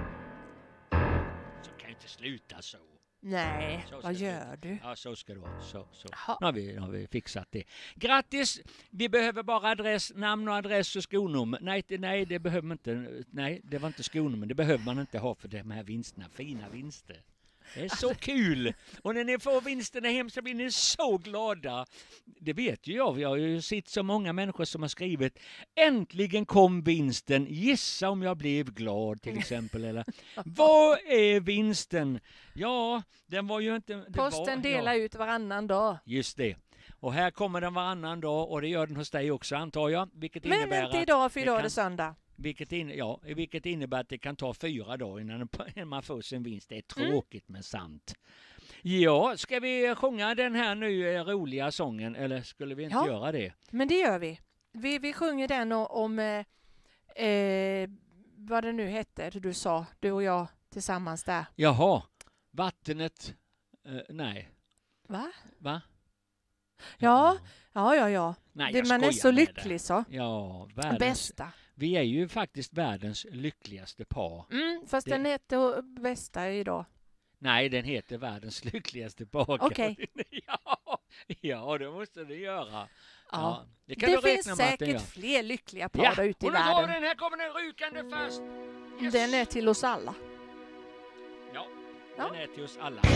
Så kan jag inte sluta så. Nej, Så ska vad det gör du? Ja, så ska det vara. Så, så. Ja. Nu har vi, nu har vi fixat det. Grattis! Vi behöver bara adress, namn och adress och skonummer. Nej, det, nej, det behöver man inte. Nej, det var inte skonummer. Det behöver man inte ha för de här vinsterna. Fina vinster. Det är så kul! Och när ni får vinsterna hem så blir ni så glada. Det vet ju jag. Jag har ju sett så många människor som har skrivit äntligen kom vinsten. Gissa om jag blev glad till exempel. Eller vad är vinsten? Ja, den var ju inte... det Posten var, delar ja. ut varannan dag. Just det. Och här kommer den varannan dag och det gör den hos dig också antar jag. Vilket Men innebär inte att idag, för det idag är kan- det söndag. vilket, in, ja, vilket innebär att det kan ta fyra dagar innan man får sin vinst. Det är tråkigt men sant. Ja, ska vi sjunga den här nu eh, roliga sången eller skulle vi inte Ja. göra det? Men det gör vi. Vi, vi sjunger den o- om eh, eh, vad det nu hette du sa, du och jag tillsammans där. Jaha, vattnet... Eh, nej, Va? va? Ja, ja, ja, ja. Nej, det, jag man är skojar så med lycklig så. det. Ja, världens, Bästa. vi är ju faktiskt världens lyckligaste par. Mm, fast Det- den heter bästa idag. Nej, den heter världens lyckligaste par. Okej. ja, ja, det måste det göra. Ja. det kan Det du finns räkna med att den säkert gör. fler lyckliga par Ja, där ute i och nu tar vi världen. den. Här kommer den rykande fast. Yes. Den är till oss alla. Ja, Ja. den är till oss alla.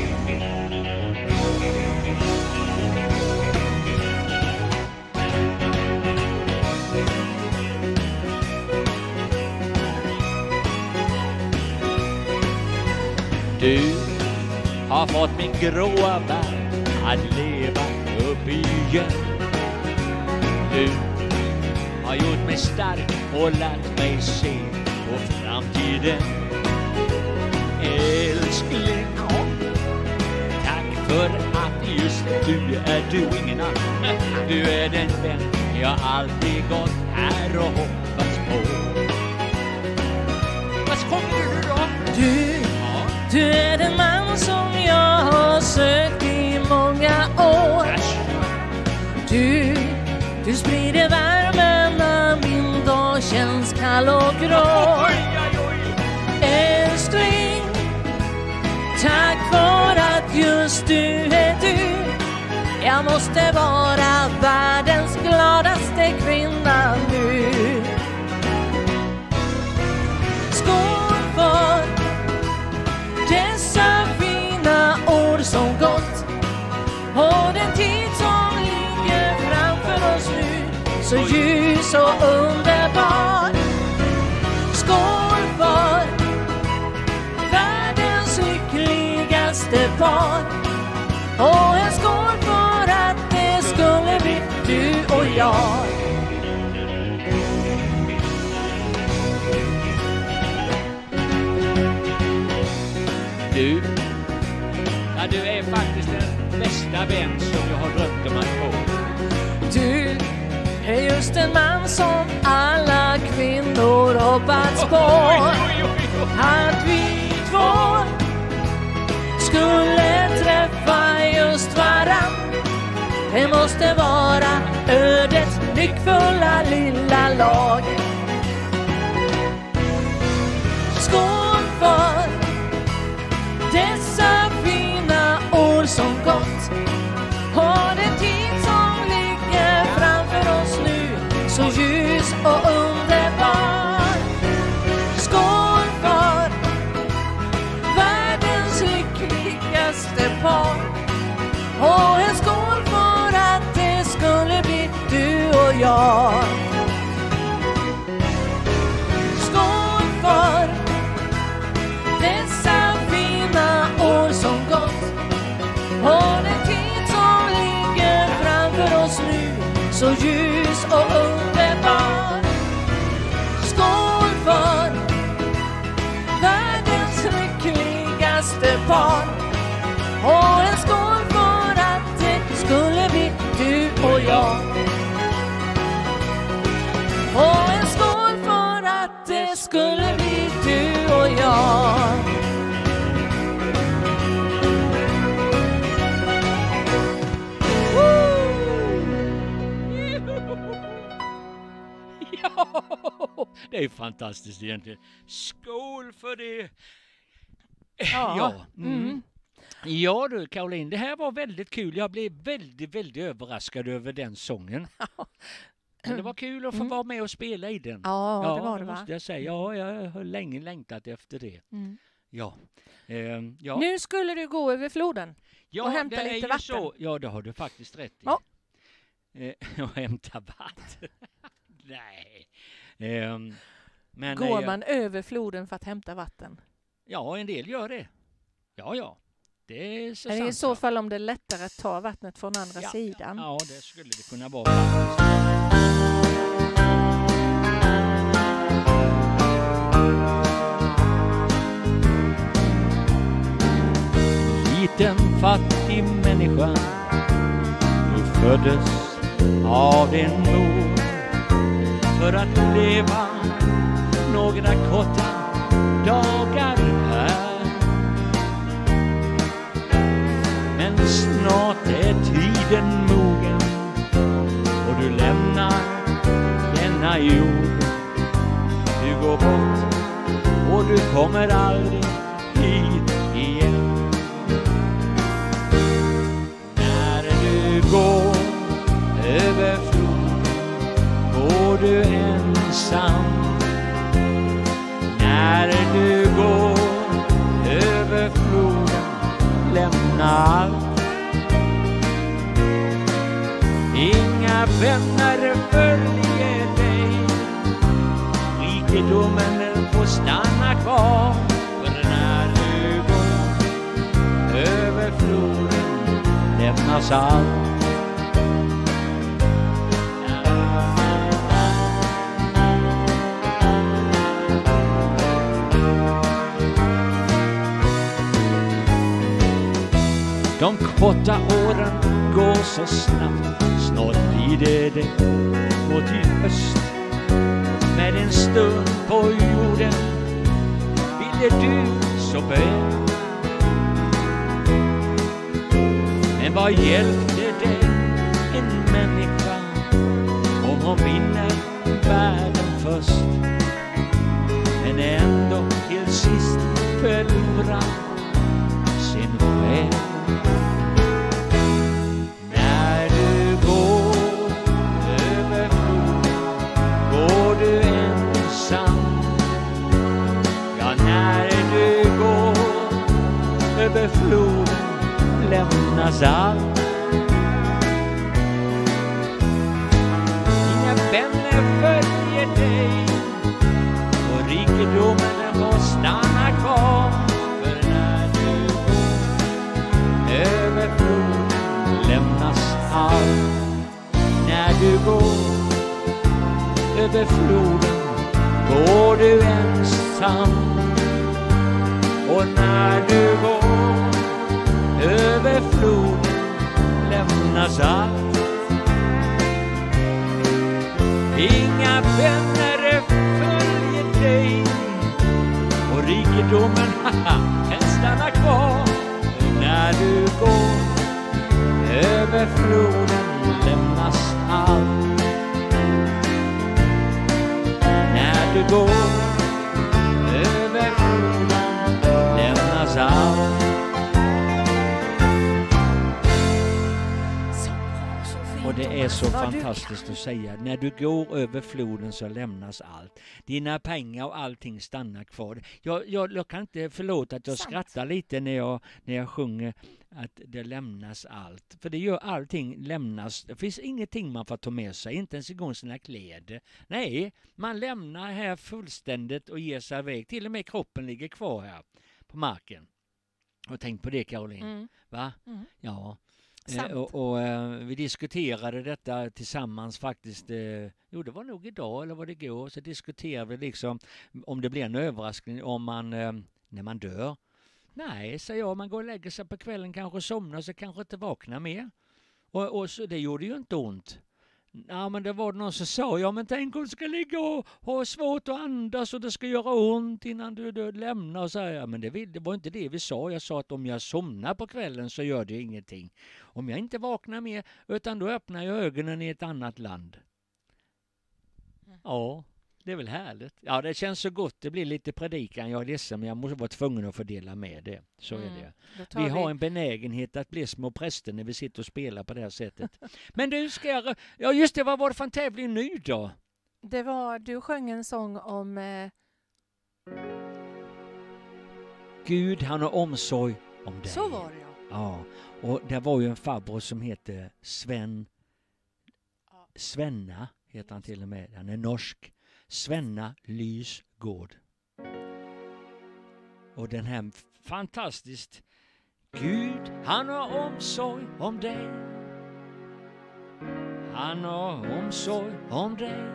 Du har fått min gråa värld att leva upp igen. Du har gjort mig stark och lärt mig se på framtiden. Älskling, tack för att just du är du och ingen annan. Du är den vän jag alltid gått här och hoppats på. Vad sjunger du då? Du, Ja, du är den man som jag har sökt i många år. äsch. Du Du sprider värmen när min dag känns kall och grå. Älskling, tack för att just du är du. Jag måste vara världens gladaste kvinna nu. Skål för dessa fina år som gått och den tid som ligger framför oss nu, så ljus och underbar. Skål för världens lyckligaste par, och en skål för att det skulle bli du och jag. Du, ja, du är faktiskt den bästa vän som jag har drömt om att få. Du är just en man som alla kvinnor hoppats på. Att vi två skulle träffa just varann, det måste vara ödets nyckfulla lilla lag. Skål för dessa fina år som gått och den tid som ligger framför oss nu, så ljus och underbar. Skål för världens lyckligaste par, och en skål för att det skulle bli du och jag. Skål för dessa fina år som gått och den tid som ligger framför oss nu, så ljus och underbar. Skål för världens lyckligaste par, och en skål för att det skulle bli du och jag. Och en skål för att det skulle bli du och jag. Ja, det är fantastiskt egentligen. Skål för det. Ja. Ja. Mm. Mm. Ja du Caroline, det här var väldigt kul. Jag blev väldigt, väldigt överraskad över den sången. Men det var kul att få Mm. vara med och spela i den. Ja, det var det, det va? måste jag säga. Ja, jag har länge längtat efter det. Mm. Ja. Ehm, ja. Nu skulle du gå över floden. ja, och hämta det är lite ju vatten. Så. Ja, det har du faktiskt rätt i. Ja. Eh, och hämta vatten. Nej. Ehm, men, Går eh, man över floden för att hämta vatten? Ja, en del gör det. Ja, ja. Det är så Är det sant, i så ja. fall om det är lättare att ta vattnet från andra Ja, sidan? Ja, det skulle det kunna vara faktiskt. Liten fattig människa, du föddes av din mor för att leva några korta dagar här. Men snart är tiden mogen och du lämnar denna jord. Du går bort och du kommer aldrig hit igen. När du går över floden går du ensam. När du går över floden lämna allt. Inga vänner följer dig. Rikedomen får stanna kvar. För när du går över floden lämnas allt. De korta åren går så snabbt, snart blir det det mot i öst. Med en stund på jorden ville du så väl. Men vad hjälpte det en människa och vinner världen först, men ändå till sist förlorar sin själ. När du går över floden går du ensam. Ja, när du går över floden lämnas allt. Inga vänner följer dig och rikedomen får stanna kvar. För när du går över floden lämnas allt. När du går över floden går du ensam. Och när du går över floden lämnas allt. Inga vänner följer dig och rikedomen, haha, den stannar kvar. När du går över floden lämnas allt. När du går över floden lämnas allt. Och det är så fantastiskt att säga. När du går över floden så lämnas allt. Dina pengar och allting stannar kvar. Jag, jag, jag kan inte förlåta att jag Sant. skrattar lite när jag, när jag sjunger att det lämnas allt. För det gör allting lämnas. Det finns ingenting man får ta med sig. Inte ens igång sina kläder. Nej, man lämnar här fullständigt och ger sig iväg. Till och med kroppen ligger kvar här på marken. Och tänk på det, Caroline. Mm. Va? Mm. Ja. Eh, och, och eh, vi diskuterade detta tillsammans faktiskt, eh, jo det var nog idag eller var det igår, så diskuterade vi liksom om det blir en överraskning om man, eh, när man dör. Nej, så jag, man går och lägger sig på kvällen, kanske somnar så kanske inte vaknar mer. Och, och så, det gjorde ju inte ont. Ja, men det var någon som sa, ja men tänk om du ska ligga och ha svårt att andas och det ska göra ont innan du, du lämnar. Och så här, ja, men det, det var inte det vi sa. Jag sa att om jag somnar på kvällen så gör det ingenting. Om jag inte vaknar mer, utan då öppnar jag ögonen i ett annat land. Ja, det är väl härligt. Ja, det känns så gott. Det blir lite predikan. Jag är ledsen, men jag måste vara tvungen att få dela med det. Så mm, är det. Vi, vi har en benägenhet att bli små präster när vi sitter och spelar på det här sättet. Men du ska... Ja, just det. Vad var det för en tävling nu då? Det var... Du sjöng en sång om... Eh... Gud, han har omsorg om dig. Så var det, ja. Ja, och det var ju en farbror som heter Sven... Svenna heter han till och med. Han är norsk. Svenna Lysgård. Och den här fantastiskt. Gud, han har omsorg om dig. Han har omsorg om dig.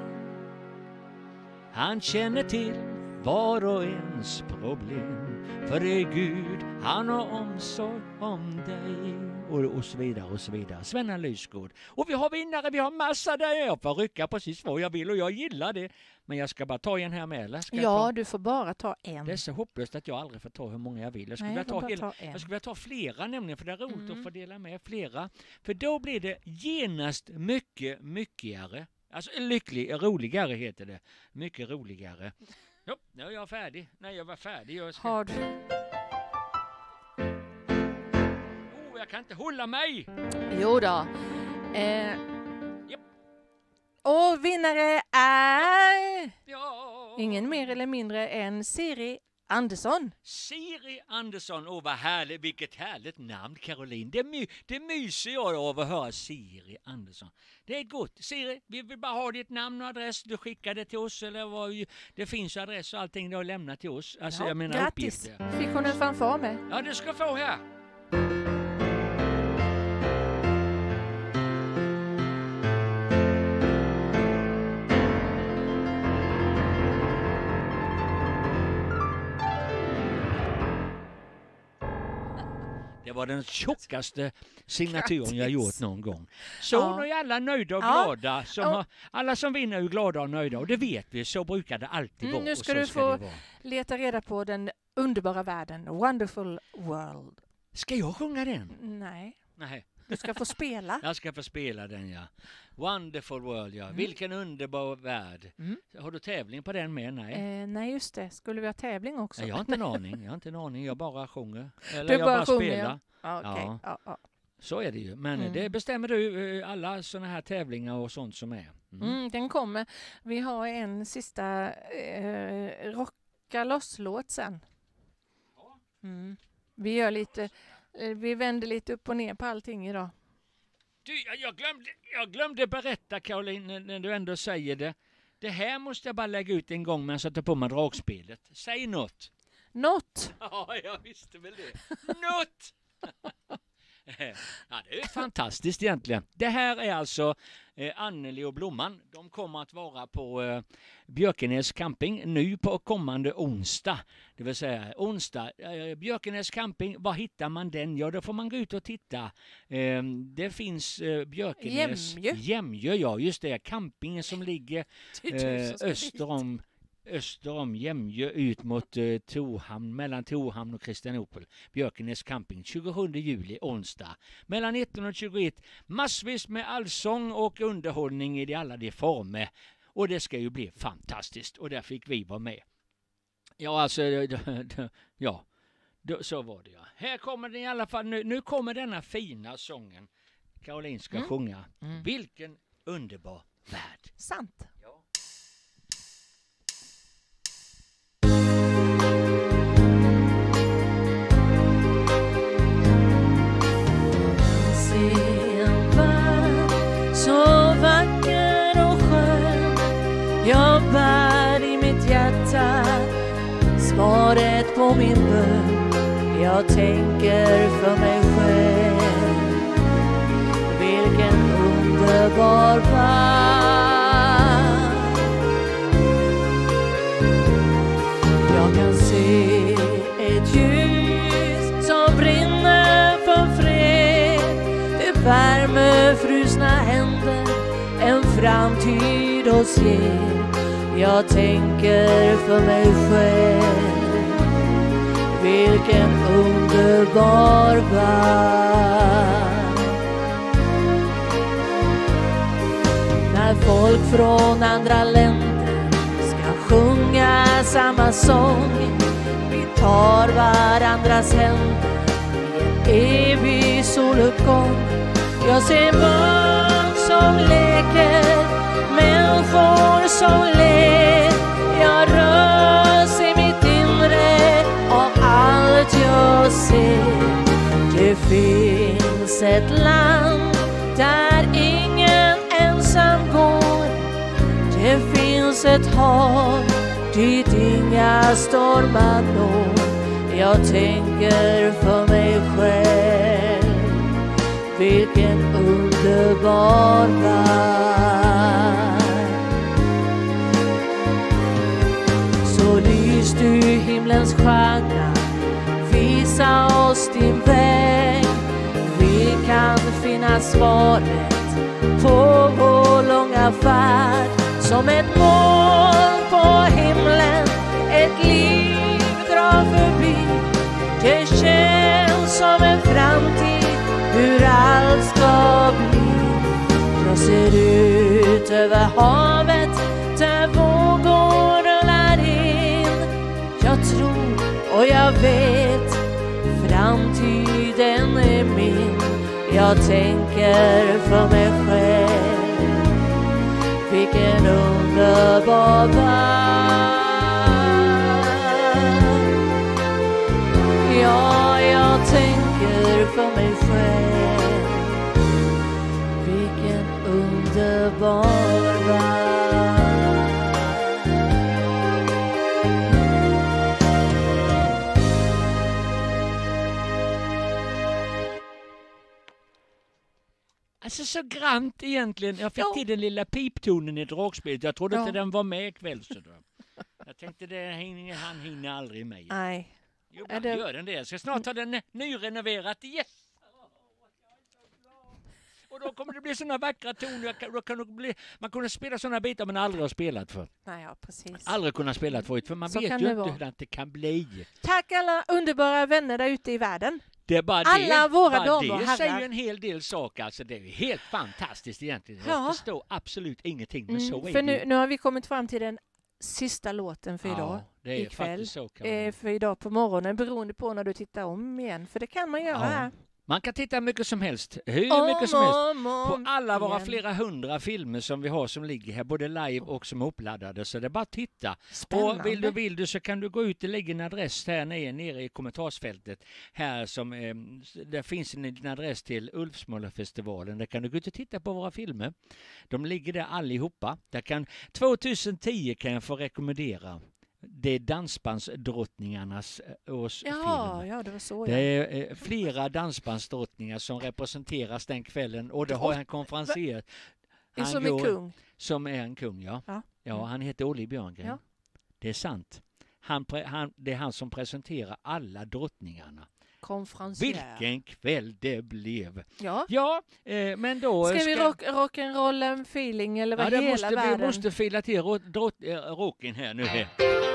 Han känner till var och ens problem. För det är Gud, han har omsorg om dig. Och, och så vidare och så vidare. Svenna Lysgård. Och vi har vinnare, vi har massa där. Jag får rycka precis vad jag vill och jag gillar det. Men jag ska bara ta en här med. Eller? Ska ja, ta... du får bara ta en. Det är så hopplöst att jag aldrig får ta hur många jag vill. Jag skulle, Nej, vilja, ta hela... ta jag skulle vilja ta flera nämligen, för det är roligt mm. att få dela med flera. För då blir det genast mycket, myckigare. Alltså lycklig, roligare heter det. Mycket roligare. Jo, nu är jag färdig. Nej, jag var färdig. Jag ska... Har du... Oh, jag kan inte hålla mig! Jo då. Eh... Yep. Och vinnare är... Ja. Ingen mer eller mindre än Siri Andersson. Siri Andersson, åh vad härligt, vilket härligt namn, Caroline. Det, my, det myser jag av att höra Siri Andersson. Det är gott. Siri, vi vill bara ha ditt namn och adress. Du skickar det till oss, eller vad, det finns adress och allting du har lämnat till oss. Alltså, ja, jag menar grattis. Uppgifter. Fick hon en fanfar med? Ja, du ska få här. Det var den tjockaste signaturen jag gjort någon gång. Så ja. Nu är alla nöjda och glada. Ja. Som ja. har, alla som vinner är glada och nöjda. Och det vet vi, så brukar det alltid mm, vara. Nu ska och så du ska få det vara. Leta reda på den underbara världen. Wonderful world. Ska jag sjunga den? Nej. Nej. Du ska få spela. Jag ska få spela den, ja. Wonderful World, ja. Mm. Vilken underbar värld. Mm. Har du tävling på den med? Nej. Eh, nej, just det. Skulle vi ha tävling också? Jag har inte en aning. Jag har inte en aning. Jag bara sjunger. Eller du jag bara, bara sjunger, spelar. Ja. Ja, okay. ja. Ja, ja. Så är det ju. Men mm. det bestämmer du alla såna här tävlingar och sånt som är. Mm. Mm, den kommer. Vi har en sista eh, rocka loss-låt sen. Mm. Vi gör lite, vi vänder lite upp och ner på allting idag. Du, jag glömde, jag glömde berätta, Caroline, när du ändå säger det. Det här måste jag bara lägga ut en gång, men så tar på mig dragspelet. Säg något. Något? Ja, jag visste väl det. Något! Ja, det är fantastiskt egentligen. Det här är alltså eh, Anneli och Blomman. De kommer att vara på eh, Björkenäs camping nu på kommande onsdag. Det vill säga onsdag. Eh, Björkenäs camping, var hittar man den? Ja, då får man gå ut och titta. Eh, det finns eh, Björkenäs... Jämjö. Jämjö, ja, just det. Campingen som ligger eh, öster om... öster om Jämjö ut mot eh, Torhamn, mellan Torhamn och Kristianopel. Björkenäs camping, tjugosjunde juli, onsdag. Mellan nitton och tjugoett, massvis med allsång och underhållning i alla de former. Och det ska ju bli fantastiskt. Och där fick vi vara med. Ja, alltså, ja, så var det ja. Här kommer den i alla fall, nu, nu kommer denna fina sången Caroline ska mm. sjunga. Mm. Vilken underbar värld. Sant. Så vacker och skön, jag bär i mitt hjärta svaret på min bön. Jag tänker för mig själv, vilken underbar värld. Jag kan se ett ljus som brinner för fred. Det värmer frusna händer, en framtid oss ger. Jag tänker för mig själv, vilken underbar värld. När folk från andra länder ska sjunga samma sång, vi tar varandras händer i en evig soluppgång. Jag ser barn som leker, människor som ler. Jag rörs i mitt inre av allt jag ser. Det finns ett land där ingen ensam går. Det finns ett hav dit inga stormar når. Jag tänker för mig själv, vilken underbar värld. Så lys du himlens stjärna, visa oss din väg. Vi kan finna svaret på vår långa färd. Som ett moln på himlen, ett liv drar förbi. Det känns som en framtid, hur allt ska bli. Jag ser ut över havet där vågor rullar in. Jag tror och jag vet, framtiden är min. Jag tänker för mig själv, vilken underbar värld. Ja, jag tänker för mig själv, vilken underbar värld. Alltså så grant egentligen. Jag fick ja. till den lilla piptonen i dragspelet. Jag trodde ja. inte den var med ikväll. Så då. Jag tänkte det hinner, han hinner aldrig med. Nej. Jo, är det... gör den det. Jag ska snart ha den nyrenoverat. Yes! Och då kommer det bli såna vackra toner. Då kan det bli, man kunde spela såna bitar man aldrig har spelat för. Nej, ja, precis. Aldrig kunnat spela förut. För man så vet ju inte vara. hur det kan bli. Tack alla underbara vänner där ute i världen. Det är bara Alla det. våra bara damer och det herrar. säger ju en hel del saker. Alltså, det är ju helt fantastiskt egentligen. Jag Ja. förstår absolut ingenting, men Mm, så är för det nu, ju. nu har vi kommit fram till den sista låten för idag. Ja, det är ikväll. faktiskt så. Kan man. Eh, för idag på morgonen, beroende på när du tittar om igen. För det kan man göra Ja. här. Man kan titta mycket som helst, hur Om, mycket som helst. om, På om alla våra igen. flera hundra filmer som vi har som ligger här, både live och som är uppladdade. Så det är bara att titta. Spännande. Och vill du, vill du så kan du gå ut, det ligger en adress här nere, nere i kommentarsfältet. Här som, eh, där finns en adress till Ulfsmålarfestivalen. Där kan du gå ut och titta på våra filmer. De ligger där allihopa. Där kan, tjugohundratio kan jag få rekommendera. Det är Dansbandsdrottningarnas årsfilm. Ja, ja, det var så. Det Ja. är eh, flera dansbandsdrottningar som representeras den kvällen och det har en konferencier. Det är som en kung. Som är en kung, ja. Ja. Ja, han heter Olle Björngren. Ja. Det är sant. Han, pre- han, det är han som presenterar alla drottningarna. Konferencier. Vilken kväll det blev. Ja. Ja, eh, men då... Ska vi rock, rock'n'rolla feeling eller vad ja, det hela måste, världen? vi måste fila till ro, drott, äh, rocken här nu. Här.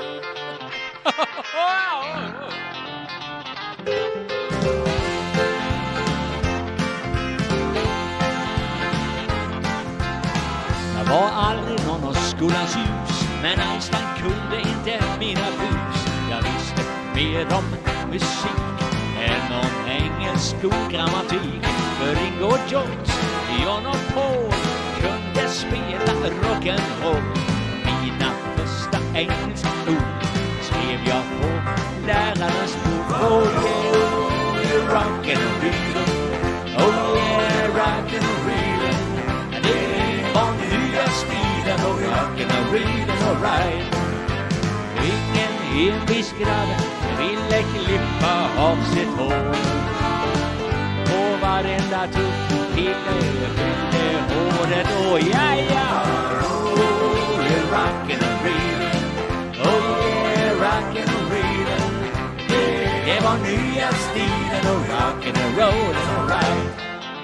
Jag var aldrig någon av skolans ljus, men Einstein kunde inte mina bus. Jag visste mer om musik än om engelsk och grammatik. För Ringo Jones, John och Paul kunde spela rock'n'roll. Mina första engelska ord skrev jag på lärarnas bok. Oh yeah, you're rockin' and reading. Oh yeah, rockin' and reading. Det var nya stilen och rockin' and reading, alright. Ingen envis grabb ville klippa av sitt hår. Och varenda tuff kille fyllde håret och ja, ja. Oh yeah, rockin' and reading. Oh yeah, rockin' and reading. Det var nya stilen och rockin' and rollin', alright.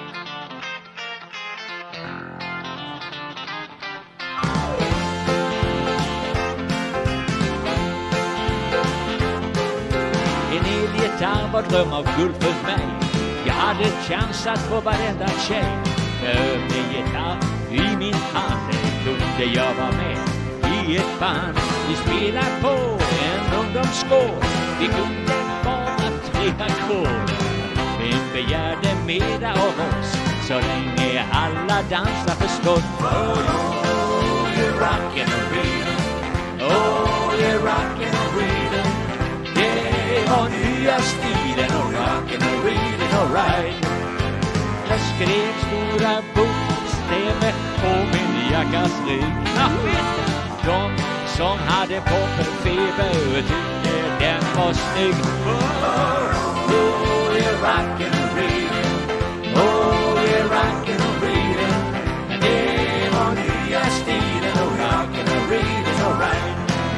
En elgitarr var dröm av guld för mig. Jag hade chans att få varenda tjej. Med gitarr i min hand kunde jag vara med i ett band. Vi spelade på en ungdomsgård. Vi kunde bara tre ackord. Vem begärde mera av oss så länge alla dansar förstått? Oh, you're rockin' and reading. Oh, you're rockin' and reading. Det var nya stilen och rockin' and reading, alright. Jag skrev stora bokstäver på min jackas rygg. De som hade popfeber tyckte den var snygg. Oh, oh, you're rockin' and reading. Oh, you're rockin' and reading. Det var nya stilen och rockin' and reading, alright.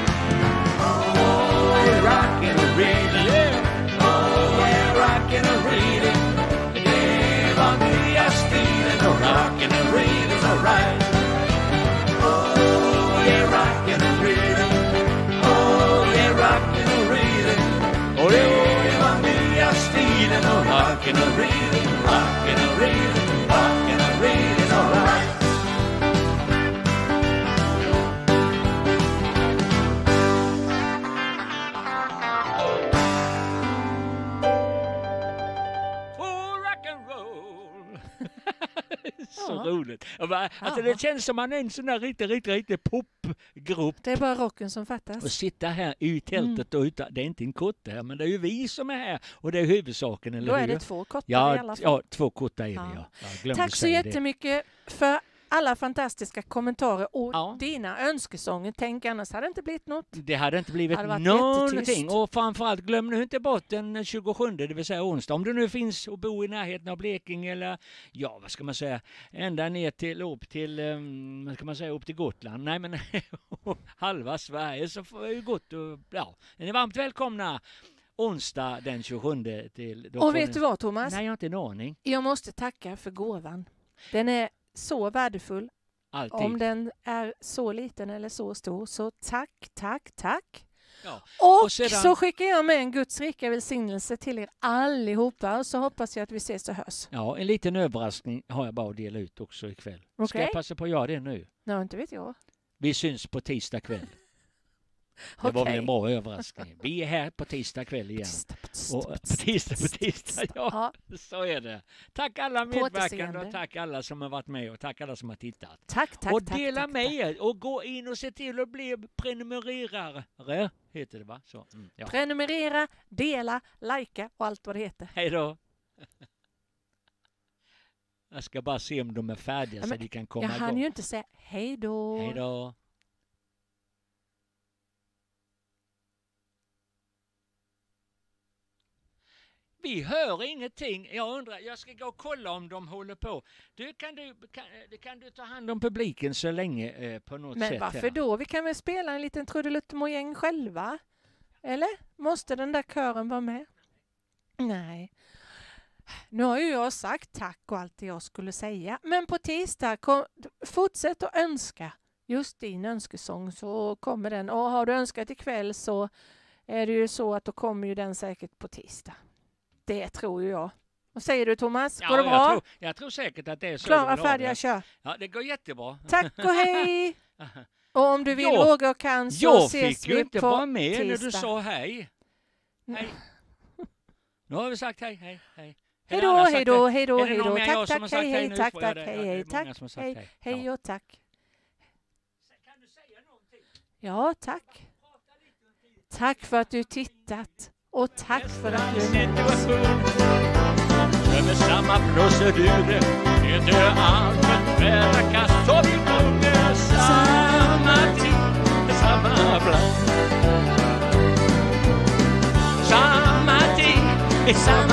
Oh, you're rockin' and reading. Yeah. Oh, you're rockin' and reading. Det var nya stilen och rockin' and reading, alright. Oh, you're rockin' and reading. Oh, you're rockin' and reading. Och det var nya stilen och rockin' and reading, rockin' and reading, rockin' and reading, alright. Så Ja. roligt. Och bara, alltså Ja. det känns som man är en sån där riktigt, riktigt, riktigt popgrupp. Det är bara rocken som Och fattas. sitta här i tältet och utan, det är inte en kotte här, men det är ju vi som är här och det är huvudsaken, eller Då är hur? det två kottar i ja, alla fall. ja, två kottar är det, Ja. ja. Jag glömde Tack så säga det. jättemycket för alla fantastiska kommentarer och Ja. dina önskesånger. Tänk, annars hade det inte blivit något. Det hade inte blivit Hade varit någonting. jättetyst. Och framförallt glöm nu inte bort den tjugosjunde, det vill säga onsdag. Om du nu finns och bor i närheten av Blekinge eller, ja vad ska man säga, ända ner till, upp till, um, vad ska man säga, upp till Gotland. Nej men halva Sverige, så får jag ju gott och, ja, är ni varmt välkomna onsdag den tjugosjunde till... då får Och vet ni- du vad, Thomas? Nej, jag har inte en aning. Jag måste tacka för gåvan. Den är så värdefull. Alltid. Om den är så liten eller så stor. Så tack, tack, tack. Ja. Och, Och sedan- så skickar jag med en Guds rika välsignelse till er allihopa. Och så hoppas jag att vi ses och hörs. Ja, en liten överraskning har jag bara att dela ut också ikväll. Ska Okej. jag passa på att göra det nu? Nej, inte vet jag. Vi syns på tisdag kväll. Det var väl Okej. en bra överraskning. Vi är här på tisdag kväll igen. Psst, psst, Och, på psst, tisdag, på psst, tisdag, psst. ja. Ja, Så är det. Tack alla medverkande återseende. och tack alla som har varit med och tack alla som har tittat. tack, tack, och tack. dela tack, med tack. er och gå in och se till att bli prenumererare. Heter det va? Så. Mm, ja. Prenumerera, dela, likea och allt vad det heter. Hej då. Jag ska bara se om de är färdiga Ja, så men de kan komma Jag hann igång. ju inte säga hej då. Hej då. Vi hör ingenting. Jag undrar, jag ska gå och kolla om de håller på. Du, kan du, kan, kan du ta hand om publiken så länge eh, på något Men sätt? varför här? då? Vi kan väl spela en liten trudelutt-mojäng själva? Eller? Måste den där kören vara med? Nej. Nu har ju jag sagt tack och allt det jag skulle säga. Men på tisdag, kom, fortsätt att önska just din önskesång så kommer den. Och har du önskat ikväll så är det ju så att då kommer ju den säkert på tisdag. Det tror ju jag. Vad säger du Thomas? Går Ja, det bra? Jag tror, jag tror säkert att det är så. Klara, du vill ha färdiga, det. kör. Ja, det går jättebra. Tack och hej! Och om du vill, Jag- våga och kan så Jag ses fick ju vi inte på vara med när du tisdag. sa hej. Hej. Nu har vi sagt hej, hej, hej. Hej Har då, alla sagt hej då, hej? hej då, Är det hej någon då. mer Tack, jag som har tack, sagt hej, hej? hej, Nu tack, får jag tack, det. hej, Ja, det är hej, många tack, som har sagt hej, hej. hej Ja. och tack. Kan du säga någonting? Ja, tack. Tack för att du tittat och tack för att du är med oss. Över samma procedur är det allmänt verka så vi kommer samma tid, samma plats. Samma tid, samma